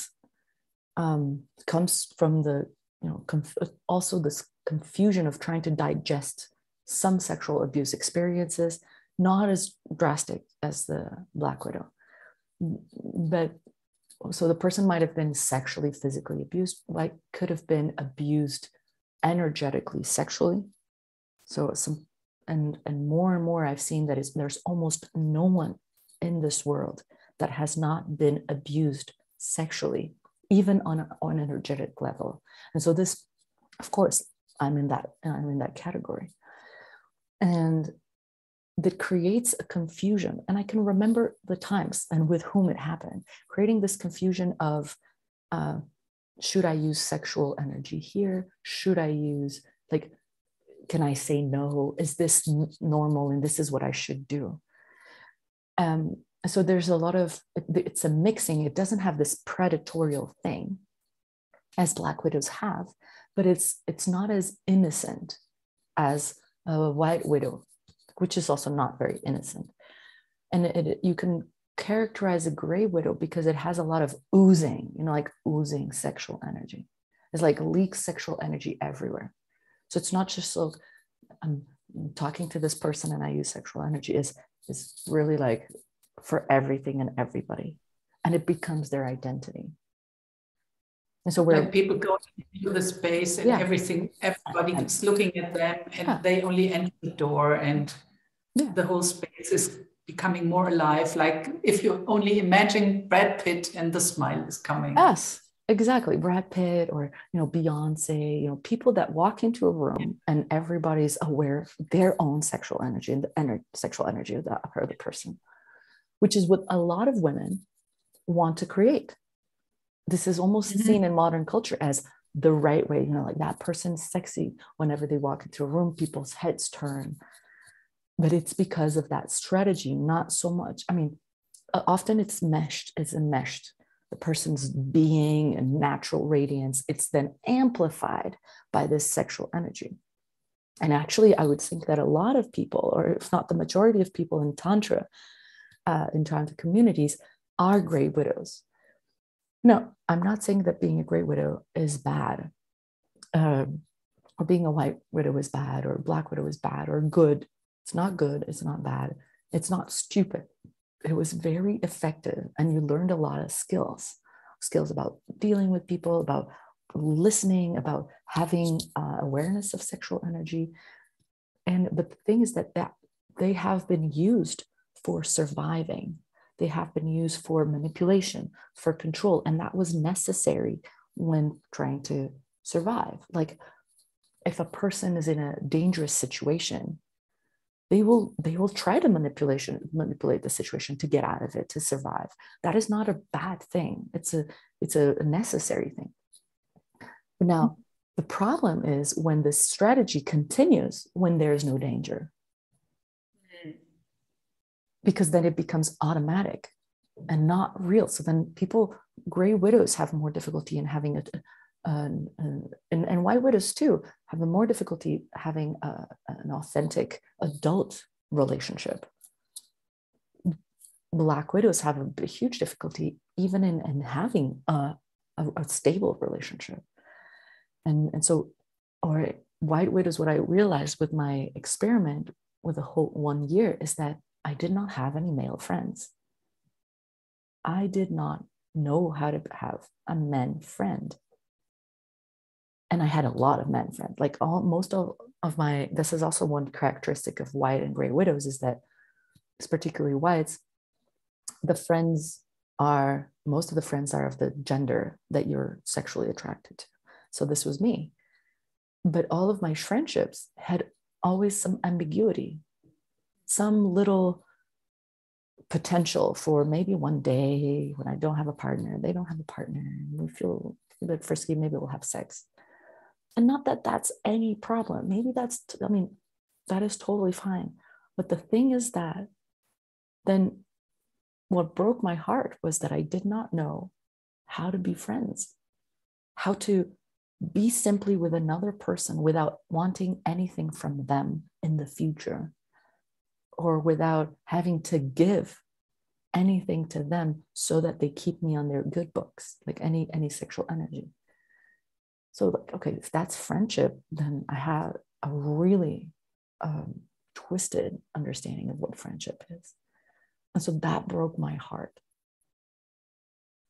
comes from the, also this confusion of trying to digest some sexual abuse experiences, not as drastic as the black widow, but So the person might have been sexually, physically abused, like could have been abused energetically, sexually. So and more I've seen that there's almost no one in this world that has not been abused sexually, even on an energetic level. And so this, of course, I'm in that category. And that creates a confusion. And I can remember the times and with whom it happened, creating this confusion of, should I use sexual energy here? Should I use, like, can I say no? Is this normal? And this is what I should do. So there's a lot of, it's a mixing. It doesn't have this predatorial thing as Black widows have, but it's not as innocent as a white widow, which is also not very innocent. And you can characterize a gray widow because it has a lot of oozing, like oozing sexual energy. It's like leaks sexual energy everywhere. So it's not just so I'm talking to this person and I use sexual energy, is really like for everything and everybody. And it becomes their identity. And so like people go into the space and everything, everybody is looking at them and they only enter the door and the whole space is becoming more alive. Like if you only imagine Brad Pitt and the smile is coming. Yes, exactly. Brad Pitt or, Beyonce, people that walk into a room and everybody's aware of their own sexual energy and the sexual energy of the other person, which is what a lot of women want to create. This is almost seen in modern culture as the right way, like that person's sexy. Whenever they walk into a room, people's heads turn. But it's because of that strategy, not so much. I mean, often it's enmeshed. The person's being and natural radiance, it's then amplified by this sexual energy. And actually, I would think that a lot of people, or if not the majority of people in Tantra communities, are gray widows. No, I'm not saying that being a gray widow is bad, or being a white widow is bad, or Black widow is bad, or good. It's not good. It's not bad. It's not stupid. It was very effective. And you learned a lot of skills about dealing with people, about listening, about having awareness of sexual energy. But the thing is that they have been used for surviving. They have been used for manipulation, for control. And that was necessary when trying to survive. Like if a person is in a dangerous situation, they will try to manipulate the situation to get out of it, to survive. That is not a bad thing. It's a necessary thing. But now the problem is when this strategy continues when there's no danger, because then it becomes automatic and not real. So then gray widows have more difficulty in having and white widows too have more difficulty having an authentic adult relationship. Black widows have a huge difficulty even in having a stable relationship. And so, or white widows, what I realized with my experiment with the whole 1 year is that I did not have any male friends. I did not know how to have a men friend. And I had a lot of men friends. Like most of my, this is also one characteristic of white and gray widows, is that it's particularly whites, most of the friends are of the gender that you're sexually attracted to. So this was me. But all of my friendships had always some ambiguity, some little potential for maybe one day when I don't have a partner, they don't have a partner, and we feel a bit frisky, maybe we'll have sex. And not that that's any problem. Maybe that is totally fine. But the thing is that then what broke my heart was that I did not know how to be friends, how to be simply with another person without wanting anything from them in the future, or without having to give anything to them so that they keep me on their good books, like any sexual energy. So like, okay, if that's friendship, then I have a really twisted understanding of what friendship is. And so that broke my heart.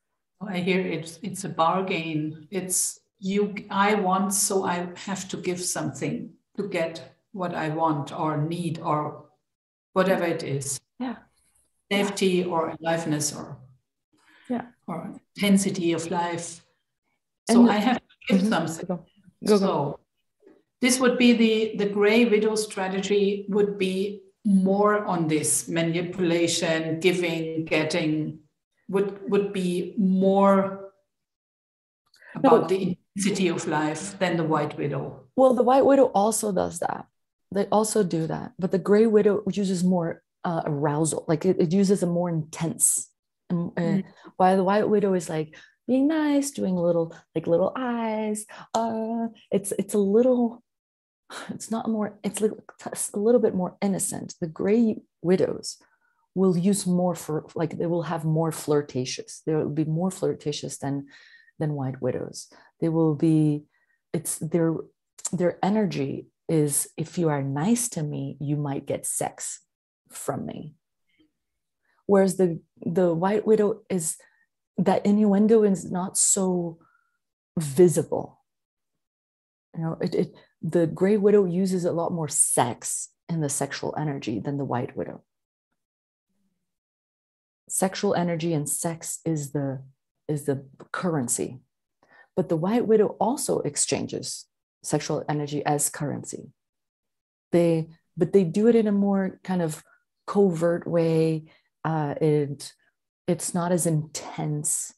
I hear it's a bargain. It's you, I want, so I have to give something to get what I want or need or whatever it is. Yeah. Safety or aliveness or intensity of life. So And I have to give something. Go. So this would be the gray widow strategy would be more on this manipulation, giving, getting, would be more about the intensity of life than the white widow. Well, the white widow also does that. They also do that, but the gray widow uses more arousal. Like it uses a more intense. While the white widow is like being nice, doing little eyes. It's a little. It's not more. It's like a little bit more innocent. The gray widows will use more for like they will have more flirtatious. They will be more flirtatious than white widows. They will be. It's their energy is, if you are nice to me, you might get sex from me. Whereas the white widow is, that innuendo is not so visible. You know, the gray widow uses a lot more sex in the sexual energy than the white widow. Sexual energy and sex is the currency. But the white widow also exchanges sexual energy as currency. But they do it in a more kind of covert way. It's not as intense.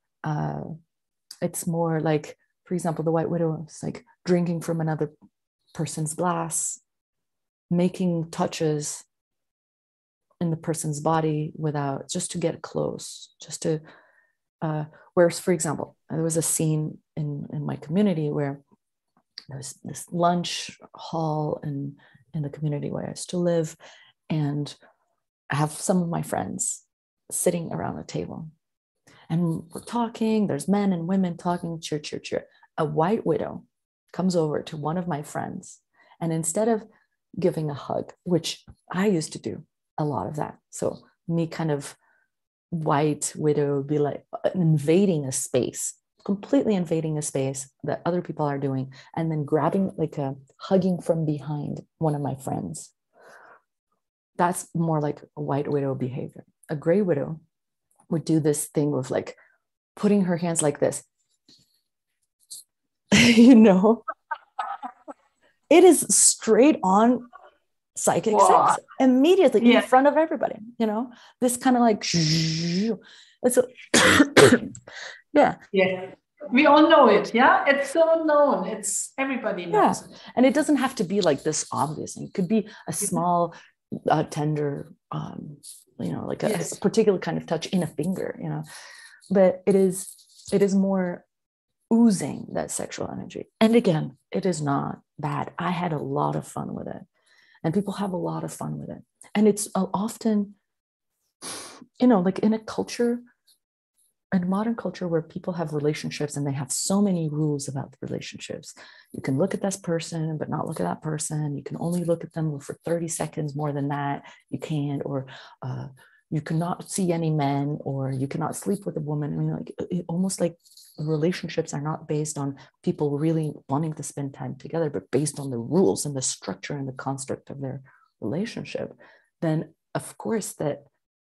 It's more like, for example, the white widow is like drinking from another person's glass, making touches in the person's body without, just to get close, just to, whereas, for example, there was a scene in my community where there's this lunch hall in the community where I used to live, and I have some of my friends sitting around the table, and we're talking. There's men and women talking, cheer, cheer, cheer. A white widow comes over to one of my friends, and instead of giving a hug, which I used to do a lot of that, so me kind of white widow be like invading a space, completely invading a space that other people are doing, and then grabbing, like a hugging from behind one of my friends. That's more like a white widow behavior. A gray widow would do this thing with like putting her hands like this. You know, it is straight on psychic sex immediately in front of everybody. You know, this kind of like, it's a, yeah. We all know it. Yeah, it's so known. It's everybody knows it. And it doesn't have to be like this obvious. It could be a small, tender, you know, like a particular kind of touch in a finger. You know, but it is more oozing that sexual energy. And again, it is not bad. I had a lot of fun with it, and people have a lot of fun with it. And it's often, you know, like in a culture, in modern culture where people have relationships and they have so many rules about the relationships. You can look at this person, but not look at that person. You can only look at them for 30 seconds. More than that, you can't, or you cannot see any men, or you cannot sleep with a woman. I mean, like almost like relationships are not based on people really wanting to spend time together, but based on the rules and the structure and the construct of their relationship. Then, of course, that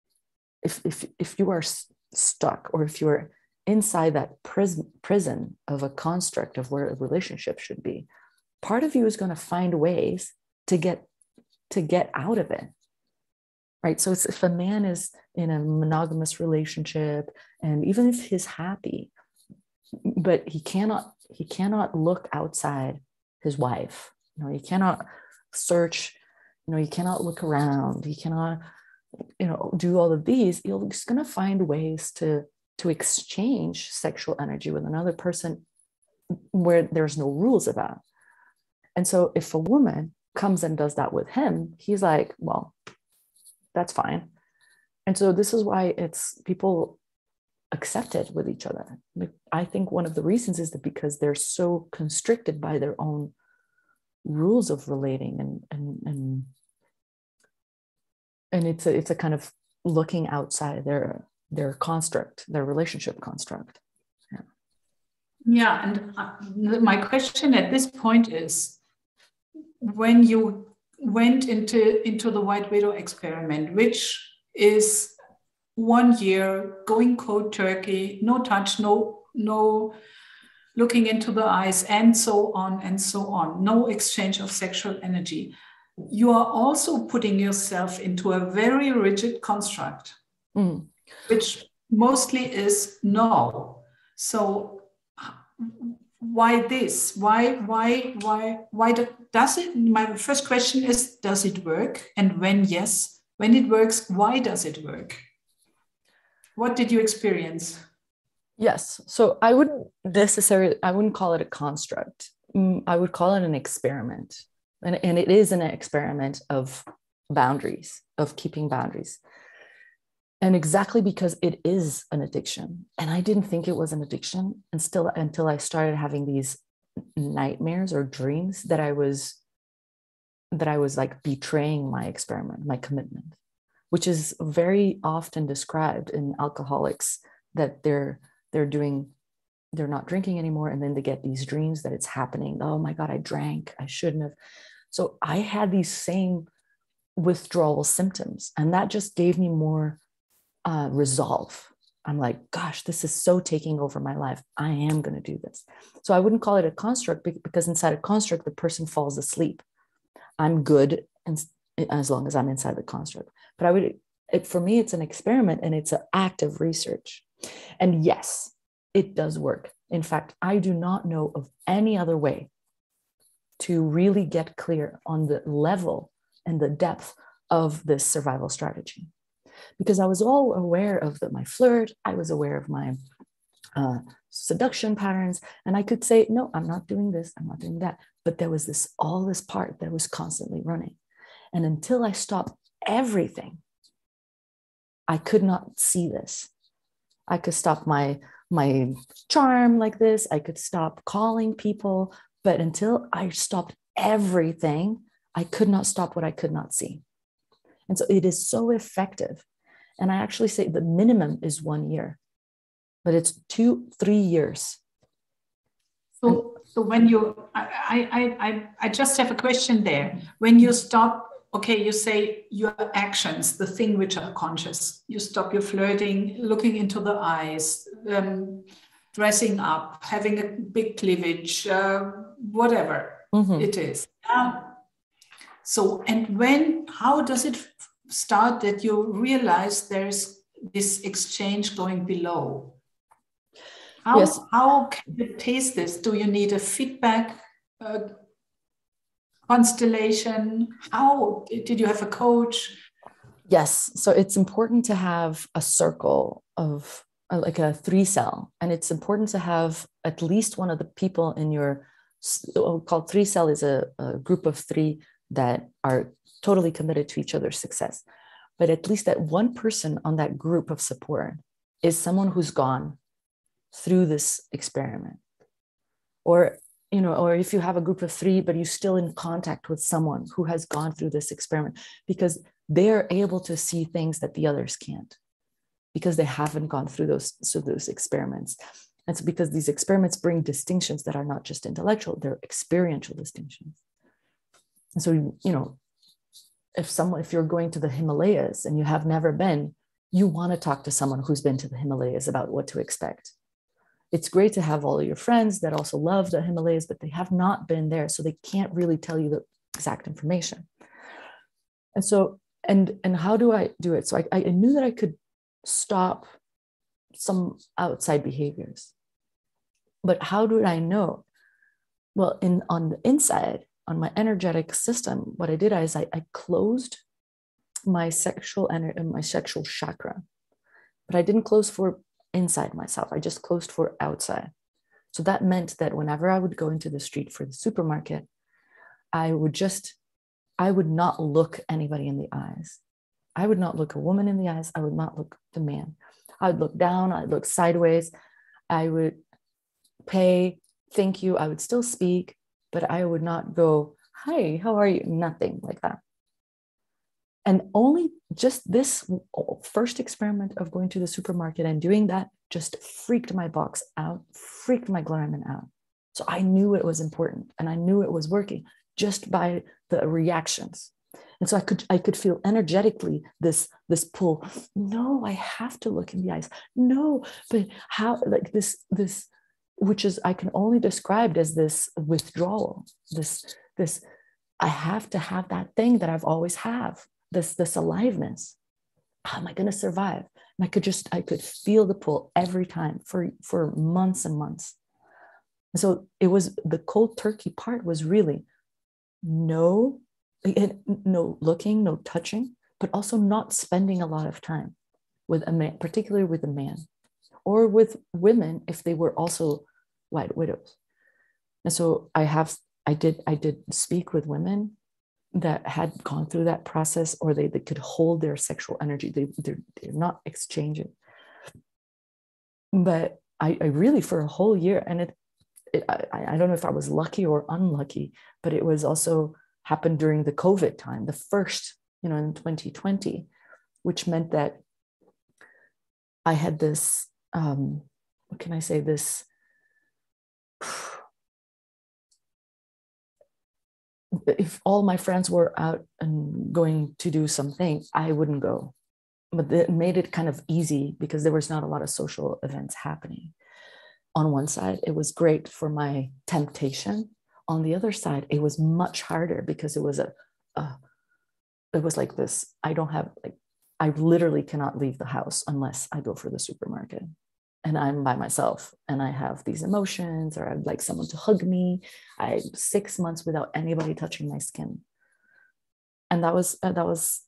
if you are stuck, or if you're inside that prison of a construct of where a relationship should be, part of you is going to find ways to get out of it, right? So if a man is in a monogamous relationship, and even if he's happy, but he cannot look outside his wife, you know, he cannot search, you know, he cannot look around, he cannot, you know, do all of these, you're just going to find ways to exchange sexual energy with another person where there's no rules about. And so if a woman comes and does that with him, he's like, well, that's fine. And so this is why it's people accept it with each other. I think one of the reasons is that because they're so constricted by their own rules of relating, and it's a kind of looking outside. their construct, their relationship construct. Yeah, and my question at this point is, when you went into the White Widow experiment, which is 1 year going cold turkey, no touch, no looking into the eyes, and so on, no exchange of sexual energy, you are also putting yourself into a very rigid construct, which mostly is no. So why this? Why does it? My first question is, does it work? And when yes, when it works, why does it work? What did you experience? Yes. So I wouldn't call it a construct. I would call it an experiment. And it is an experiment of boundaries, of keeping boundaries. And exactly because it is an addiction. And I didn't think it was an addiction until I started having these nightmares or dreams that I was like betraying my experiment, my commitment, which is very often described in alcoholics, that they're not drinking anymore. And then they get these dreams that it's happening. Oh my God, I drank, I shouldn't have. So I had these same withdrawal symptoms, and that just gave me more resolve. I'm like, gosh, this is so taking over my life. I am going to do this. So I wouldn't call it a construct, because inside a construct, the person falls asleep. I'm good as long as I'm inside the construct. But for me, it's an experiment, and it's an active research. And yes, it does work. In fact, I do not know of any other way to really get clear on the level and the depth of this survival strategy. Because I was all aware of my flirt, I was aware of my seduction patterns, and I could say, no, I'm not doing this, I'm not doing that. But there was all this part that was constantly running. And until I stopped everything, I could not see this. I could stop my charm like this. I could stop calling people. But until I stopped everything, I could not stop what I could not see. And so it is so effective. And I actually say the minimum is 1 year, but it's 2-3 years. So when I just have a question there. When you stop, okay, you say your actions, the thing which are conscious, you stop your flirting, looking into the eyes, dressing up, having a big cleavage, whatever it is. So, and how does it start that you realize there's this exchange going below? How can you taste this? Do you need a feedback constellation? How did you have a coach? Yes. So it's important to have a circle of like a 3-cell. And it's important to have at least one of the people in your, called 3-cell is a group of 3 that are totally committed to each other's success. But at least that one person on that group of support is someone who's gone through this experiment. Or if you have a group of 3, but you're still in contact with someone who has gone through this experiment, because they're able to see things that the others can't, because they haven't gone through those experiments. And so because these experiments bring distinctions that are not just intellectual, they're experiential distinctions. And so, if you're going to the Himalayas and you have never been, you want to talk to someone who's been to the Himalayas about what to expect. It's great to have all of your friends that also love the Himalayas, but they have not been there, so they can't really tell you the exact information. And so, and how do I do it? So I knew that I could stop some outside behaviors. But how did I know? Well, on the inside, on my energetic system, what I did is I closed my sexual chakra, but I didn't close for inside myself. I just closed for outside. So that meant that whenever I would go into the street for the supermarket, I would not look anybody in the eyes. I would not look a woman in the eyes. I would not look the man. I would look down. I'd look sideways. I would pay, thank you. I would still speak, but I would not go, hi, how are you? Nothing like that. And only just this first experiment of going to the supermarket and doing that just freaked my box out, freaked my gland out. So I knew it was important and I knew it was working just by the reactions. And so I could feel energetically this pull. No, I have to look in the eyes. No, but how, like this, which is, I can only describe as this withdrawal, this, I have to have that thing that I've always have, this aliveness. How am I going to survive? And I could feel the pull every time for months and months. And so it was, the cold turkey part was really no looking, no touching, but also not spending a lot of time with a man, particularly with a man, or with women if they were also white widows. And so I did speak with women that had gone through that process, or they could hold their sexual energy. They're not exchanging. But I really, for a whole year, and I don't know if I was lucky or unlucky, but it was also happened during the COVID time, the first, in 2020, which meant that I had this, what can I say, this, if all my friends were out and going to do something, I wouldn't go. But it made it kind of easy because there was not a lot of social events happening. On one side, it was great for my temptation. On the other side, it was much harder because it was it was like this. I literally cannot leave the house unless I go for the supermarket. And I'm by myself and I have these emotions, or I'd like someone to hug me. 6 months without anybody touching my skin. And that was, I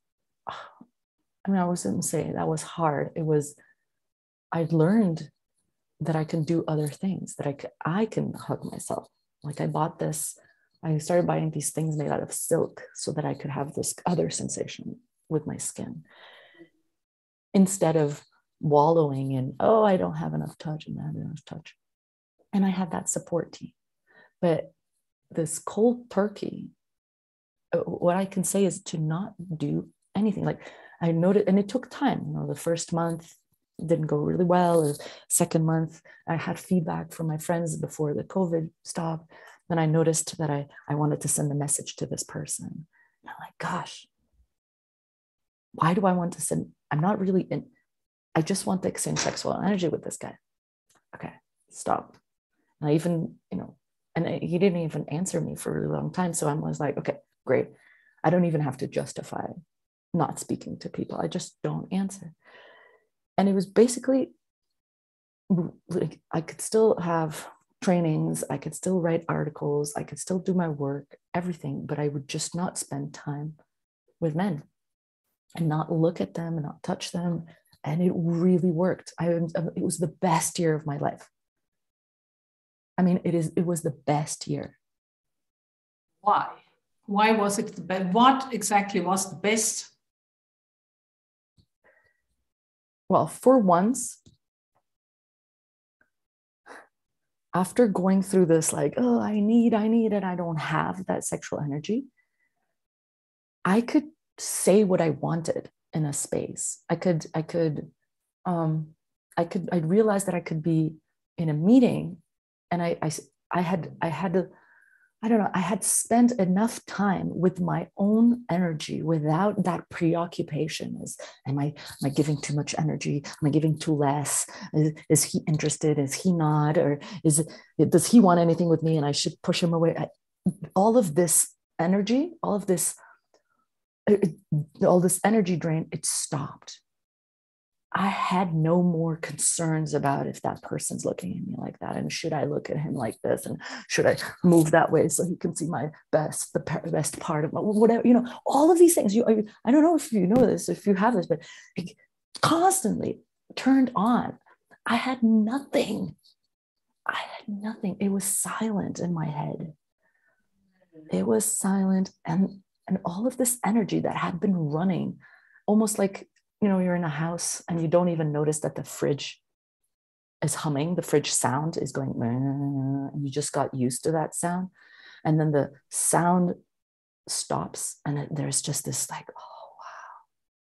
wasn't saying that was hard. I'd learned that I can do other things, that I can hug myself. Like I started buying these things made out of silk so that I could have this other sensation with my skin, instead of wallowing in, oh, I don't have enough touch and I have enough touch. And I had that support team. But this cold turkey, what I can say is to not do anything. Like I noticed, and it took time, the first month didn't go really well. The second month, I had feedback from my friends before the COVID stopped. Then I noticed that I wanted to send a message to this person. And I'm like, gosh, why do I want to send? I'm not really in. I just want to exchange sexual energy with this guy. Okay, stop. And I even, and he didn't even answer me for a really long time. So I was like, okay, great. I don't even have to justify not speaking to people. I just don't answer. And it was basically, like, I could still have trainings, I could still write articles, I could still do my work, everything, but I would just not spend time with men and not look at them and not touch them. And it really worked. It was the best year of my life. I mean, it was the best year. Why? Why was it the best? What exactly was the best? Well, for once, after going through this, like, oh, I need, and I don't have that sexual energy, I could say what I wanted in a space. I realized that I could be in a meeting, and I had spent enough time with my own energy without that preoccupation. Am I giving too much energy? Am I giving too less? Is he interested? Is he not? Or does he want anything with me and I should push him away? All of this energy, all this energy drain, it stopped. I had no more concerns about if that person's looking at me like that, and should I look at him like this, and should I move that way so he can see the best part of my, whatever, all of these things. I don't know if you know this, if you have this, but constantly turned on. I had nothing. It was silent in my head. It was silent, and all of this energy that had been running, almost like, you're in a house and you don't even notice that the fridge is humming, the fridge sound is going, and you just got used to that sound. And then the sound stops and there's just this like, oh, wow,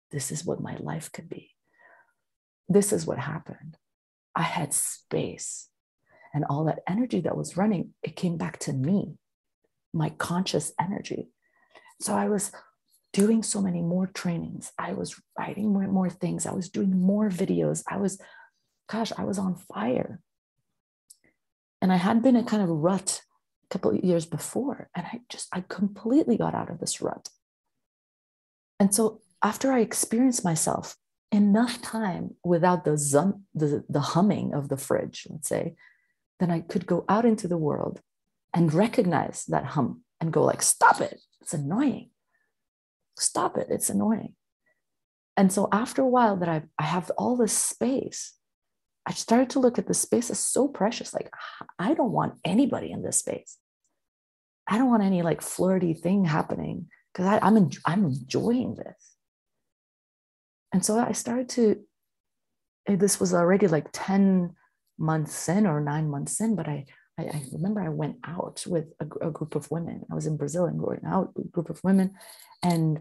this is what my life could be. This is what happened. I had space, and all that energy that was running, it came back to me, my conscious energy. So I was doing so many more trainings. I was writing more things. I was doing more videos. I was on fire. And I had been in kind of a rut a couple of years before, and I completely got out of this rut. And so after I experienced myself enough time without the humming of the fridge, let's say, then I could go out into the world and recognize that hum and go like, stop it, it's annoying. Stop it, it's annoying. And so after a while that I have all this space, I started to look at the space as so precious. Like, I don't want anybody in this space. I don't want any like flirty thing happening, because I'm enjoying this. And so I started to, this was already like 10 months in or 9 months in, but I remember I went out with a group of women. I was in Brazil and going out with a group of women, and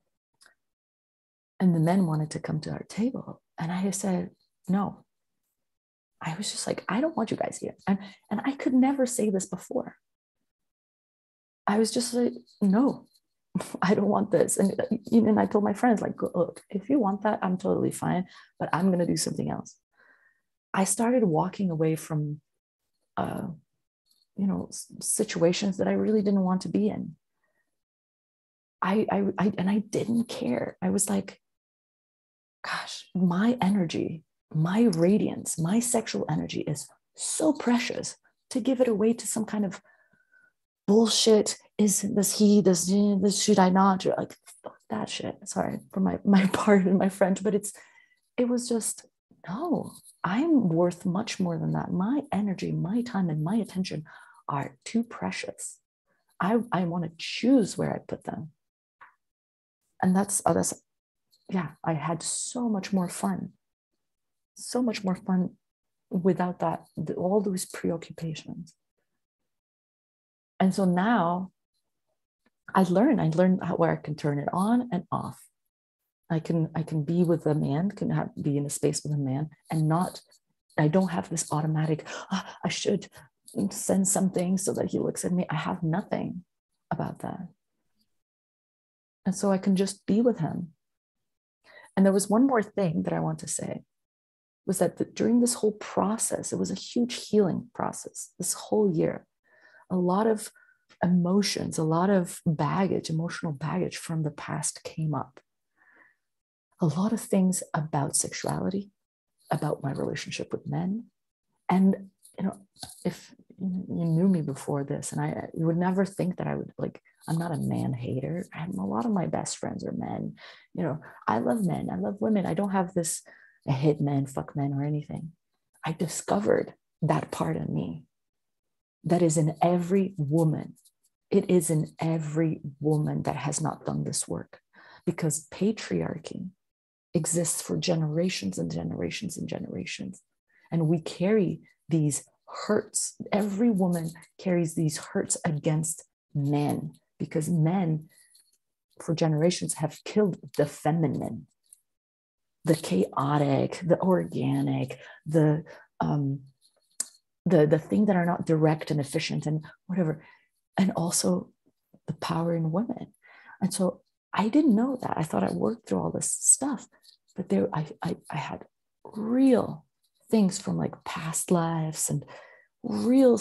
the men wanted to come to our table. And I just said, no. I was just like, I don't want you guys here. And I could never say this before. I was just like, no, I don't want this. And I told my friends, like, look, if you want that, I'm totally fine, but I'm going to do something else. I started walking away from, situations that I really didn't want to be in. I didn't care. I was like, gosh, my energy, my radiance, my sexual energy is so precious to give it away to some kind of bullshit. This should I not? Or like, fuck that shit. Sorry for my part in my French, but it was just, no, I'm worth much more than that. My energy, my time, and my attention are too precious. I want to choose where I put them. And that's I had so much more fun without that, all those preoccupations. And so now I learned where I can turn it on and off. I can be with a man, be in a space with a man, and I don't have this automatic, I should send something so that he looks at me. I have nothing about that. And so I can just be with him. And there was one more thing that I want to say, was that during this whole process, it was a huge healing process, this whole year. A lot of emotions, a lot of emotional baggage from the past came up. A lot of things about sexuality, about my relationship with men. And, if you knew me before this, and you would never think that I would, like, I'm not a man hater. A lot of my best friends are men. I love men. I love women. I don't have this, I hate men, fuck men, or anything. I discovered that part of me that is in every woman. It is in every woman that has not done this work, because patriarchy exists for generations and generations and generations. And we carry these hurts. Every woman carries these hurts against men, because men for generations have killed the feminine, the chaotic, the organic, the thing that are not direct and efficient and whatever, and also the power in women. And so I didn't know that. I thought I worked through all this stuff, but I had real things from like past lives and real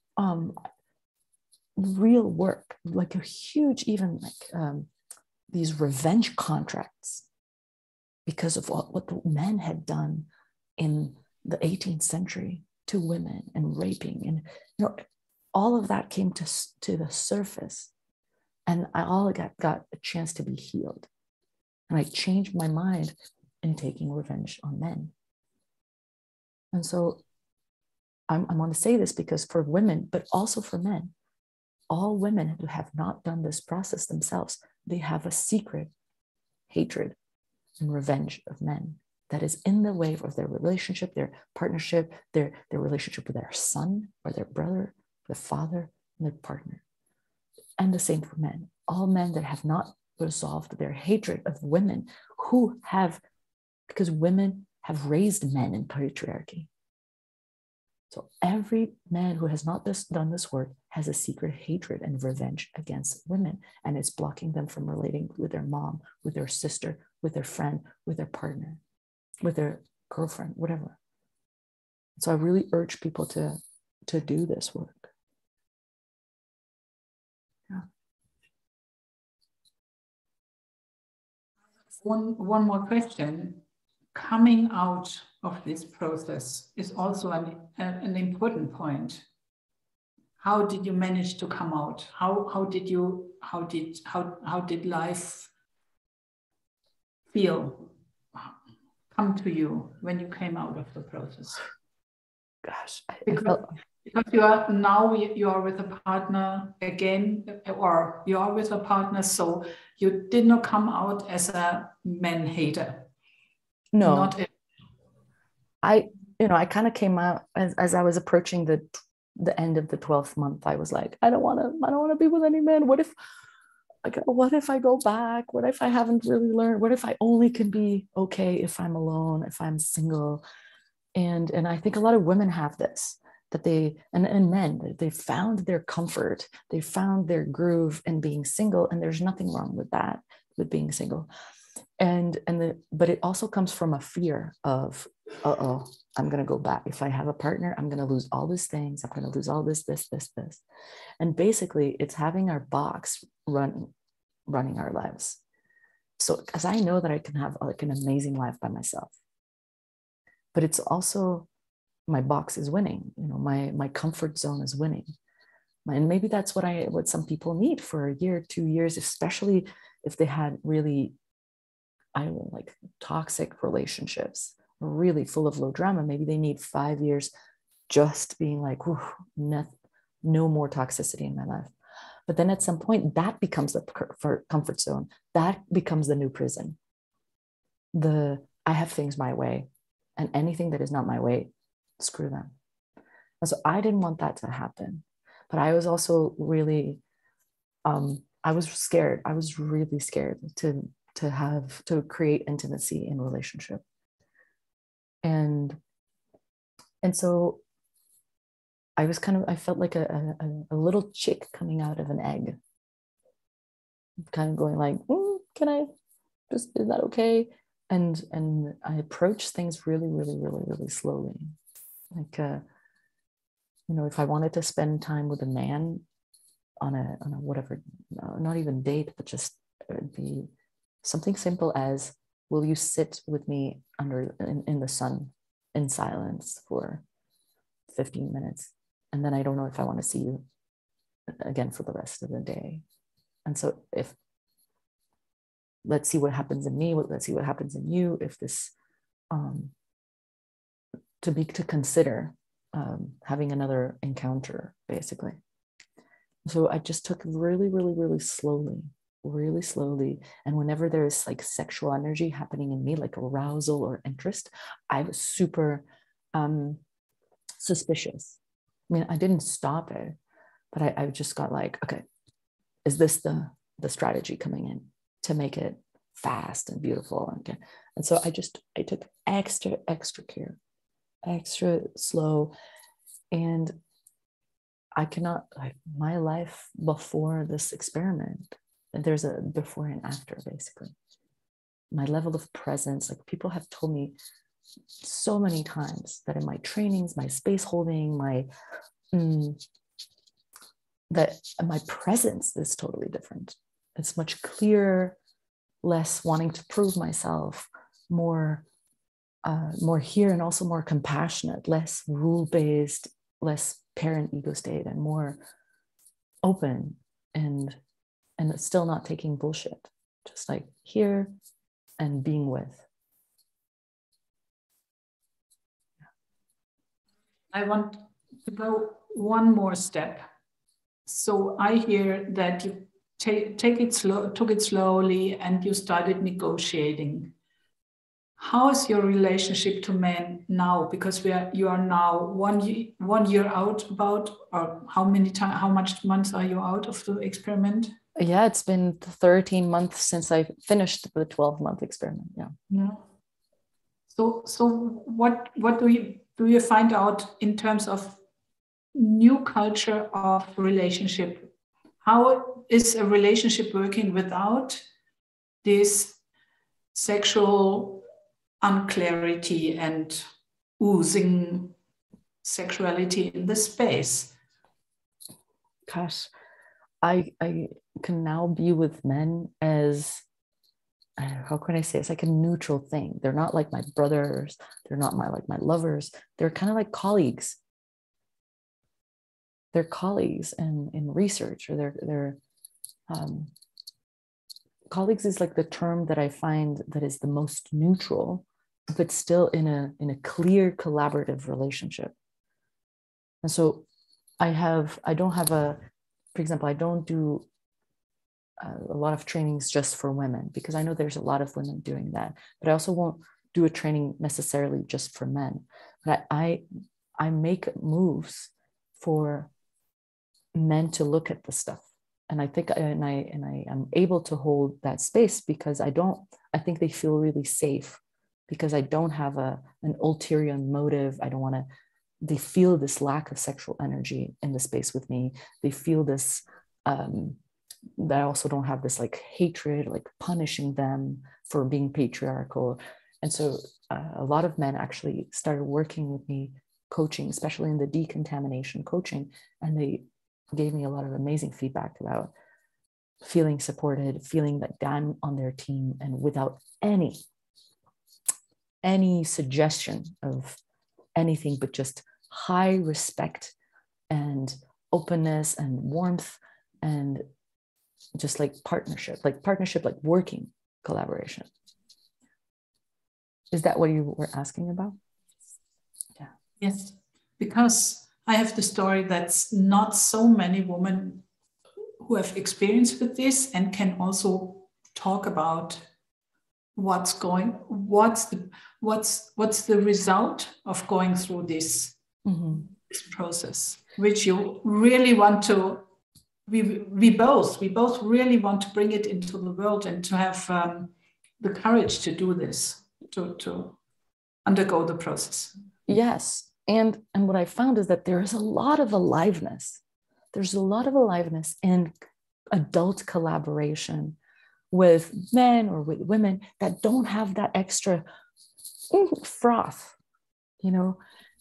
work, like a huge, even like these revenge contracts because of what the men had done in the 18th century to women, and raping, and all of that came to the surface, and I all got a chance to be healed, and I changed my mind in taking revenge on men. And so I want to say this because for women, but also for men, all women who have not done this process themselves, they have a secret hatred and revenge of men that is in the way of their relationship, their partnership, their relationship with their son or their brother, their father, and their partner. And the same for men. All men that have not resolved their hatred of women because women have raised men in patriarchy. So every man who has not done this work has a secret hatred and revenge against women, and it's blocking them from relating with their mom, with their sister, with their friend, with their partner, with their girlfriend, whatever. So I really urge people to do this work. Yeah. One more question. Coming out of this process is also an important point. How did you manage to come out? How did life come to you when you came out of the process? Gosh, because you are with a partner again, or you are with a partner, so you did not come out as a man hater. No, I kind of came out as I was approaching the end of the 12th month. I was like, I don't want to be with any man. What if I go back? What if I haven't really learned? What if I only can be okay if I'm alone, if I'm single? And I think a lot of women have this, that and men, they found their comfort, they found their groove in being single, and there's nothing wrong with that, with being single. But it also comes from a fear of, I'm going to go back. If I have a partner, I'm going to lose all these things. I'm going to lose all this. And basically it's having our box running our lives. So, because I know that I can have like an amazing life by myself, but it's also my box is winning. My comfort zone is winning. And maybe that's what some people need for a year, 2 years, especially if they had really, like toxic relationships, really full of low drama. Maybe they need 5 years just being like, no more toxicity in my life. But then at some point that becomes the comfort zone. That becomes the new prison. I have things my way, and anything that is not my way, screw them. And so I didn't want that to happen. But I was also really, I was scared. I was really scared to create intimacy in relationship. And so I felt like a little chick coming out of an egg, kind of going like, is that okay? And I approached things really, really, really, really slowly. Like, if I wanted to spend time with a man on a whatever, not even date, but just be something simple as, will you sit with me in the sun in silence for 15 minutes? And then I don't know if I want to see you again for the rest of the day. And so let's see what happens in me, let's see what happens in you, if this, to consider having another encounter, basically. So I just took really, really, really slowly. And whenever there's like sexual energy happening in me, like arousal or interest, I was super suspicious. I mean, I didn't stop it, but I just got like, okay, is this the strategy coming in to make it fast and beautiful? And so I took extra care, extra slow. And I cannot, like, my life before this experiment, there's a before and after, basically. My level of presence, like people have told me so many times that in my trainings, my space holding, that my presence is totally different. It's much clearer, less wanting to prove myself, more here, and also more compassionate, less rule-based, less parent ego state, and more open, and still not taking bullshit, just like here and being with. I want to go one more step. So I hear that you took it slowly, and you started negotiating. How is your relationship to men now? Because you are now 1 year out, about, or how much months are you out of the experiment? Yeah, it's been 13 months since I finished the 12-month experiment. Yeah. Yeah. So what do you find out in terms of new culture of relationship? How is a relationship working without this sexual unclarity and oozing sexuality in the space? Gosh, I can now be with men as, how can I say, it's like a neutral thing. They're not like my brothers, they're not my lovers, they're kind of like colleagues. They're colleagues in research, or they're um, colleagues is like the term that I find that is the most neutral, but still in a clear collaborative relationship. And so I don't have for example, I don't do a lot of trainings just for women, because I know there's a lot of women doing that, but I also won't do a training necessarily just for men. But I make moves for men to look at the stuff. And I think I am able to hold that space because I think they feel really safe, because I don't have an ulterior motive. I don't want to, they feel this lack of sexual energy in the space with me. They feel this, that I also don't have this like hatred, like punishing them for being patriarchal. And so a lot of men actually started working with me, coaching, especially in the decontamination coaching. And they gave me a lot of amazing feedback about feeling supported, feeling that I'm on their team, and without any suggestion of anything, but just high respect and openness and warmth, and just like partnership, like working collaboration. Is that what you were asking about? Yeah. Yes, because I have the story that's not so many women who have experience with this and can also talk about what's the result of going through this, this process, which you really want to, we both really want to bring it into the world, and to have the courage to do this, to undergo the process. Yes. And what I found is that there is a lot of aliveness. There's a lot of aliveness in adult collaboration with men or with women that don't have that extra froth, you know,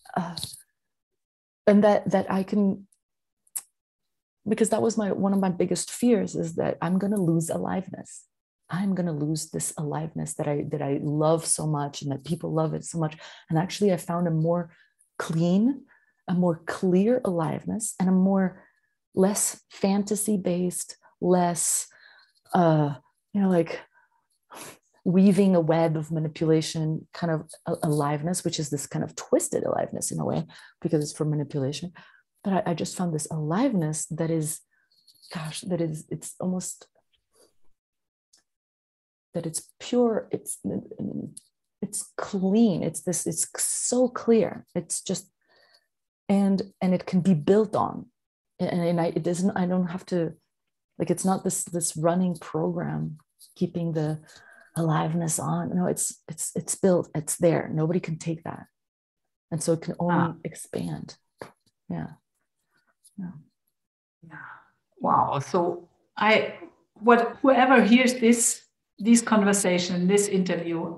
and that I can, because that was one of my biggest fears, is that I'm going to lose aliveness. I'm going to lose this aliveness that I love so much, and that people love it so much. And actually I found a more clean, a more clear aliveness, and a more less fantasy based, less like weaving a web of manipulation kind of aliveness, which is this kind of twisted aliveness in a way, because it's for manipulation. But I just found this aliveness that is, it's almost, that it's pure, it's clean, it's so clear, it's just, and it can be built on, and it doesn't, I don't have to, like, it's not this running program keeping the aliveness on. No, it's built, it's there, nobody can take that, and so it can only expand. Yeah. Wow. So whoever hears this conversation, this interview,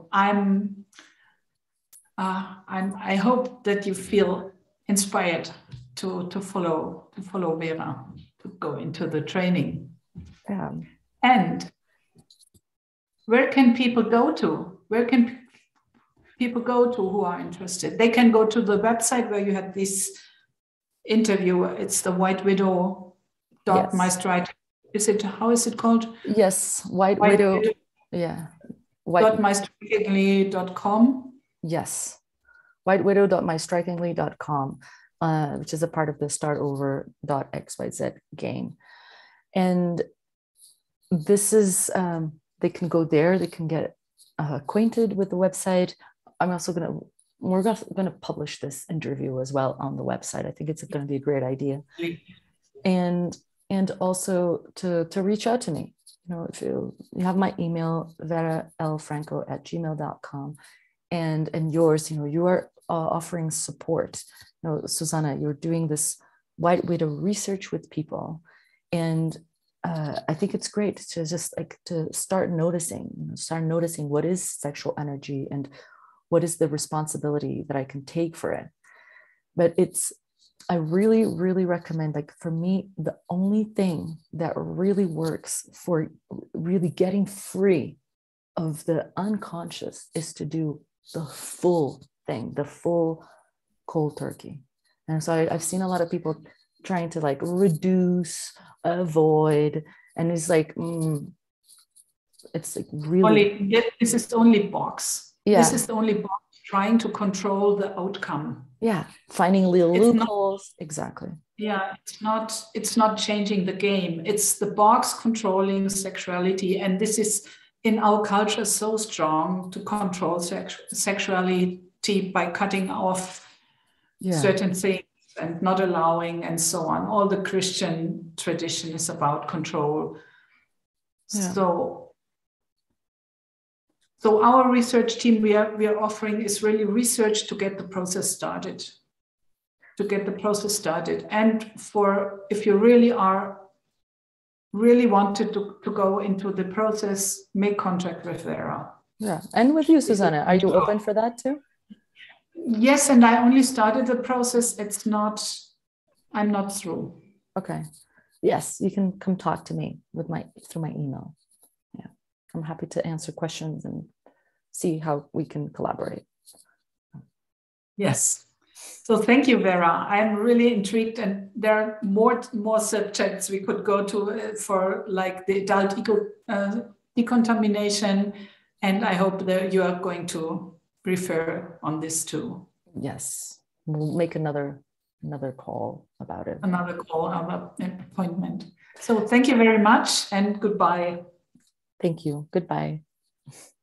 I hope that you feel inspired to follow Vera, to go into the training. Yeah. And where can people go to? Where can people go to who are interested? They can go to the website where you had this interview. It's the White Widow. Yes. How is it called? Yes, White Widow. Yeah. .mystrikingly.com. Yes. whitewidow.mystrikingly.com, which is a part of the startover.xyz game. And this is, they can go there, they can get acquainted with the website. We're going to publish this interview as well on the website. I think it's going to be a great idea. And and also to reach out to me. If you have my email, veralfranco@gmail.com, and yours, you are offering support. Susanne, you're doing this wide way to research with people. And I think it's great to just to start noticing what is sexual energy and what is the responsibility that I can take for it. But I really, really recommend, for me, the only thing that really works for really getting free of the unconscious is to do the full thing, the full cold turkey. And so I've seen a lot of people trying to reduce, avoid, and it's it's really this is the only box. Yeah. This is the only box trying to control the outcome. Yeah, finding little loopholes. Exactly. Yeah, it's not changing the game. It's the box controlling sexuality, and this is in our culture so strong to control sexuality by cutting off certain things and not allowing and so on. All the Christian tradition is about control. Yeah. So our research team we are offering is really research to get the process started. And if you really wanted to go into the process, make contact with Vera. Yeah, and with you, Susanne, are you open for that too? Yes, and I only started the process. I'm not through. Okay. Yes, you can come talk to me through my email. Yeah, I'm happy to answer questions and see how we can collaborate. Yes. So thank you, Vera. I'm really intrigued, and there are more subjects we could go to for the adult ego decontamination, and I hope that you are going to refer on this too. Yes, we'll make another call about it. Another appointment. So thank you very much, and goodbye. Thank you. Goodbye.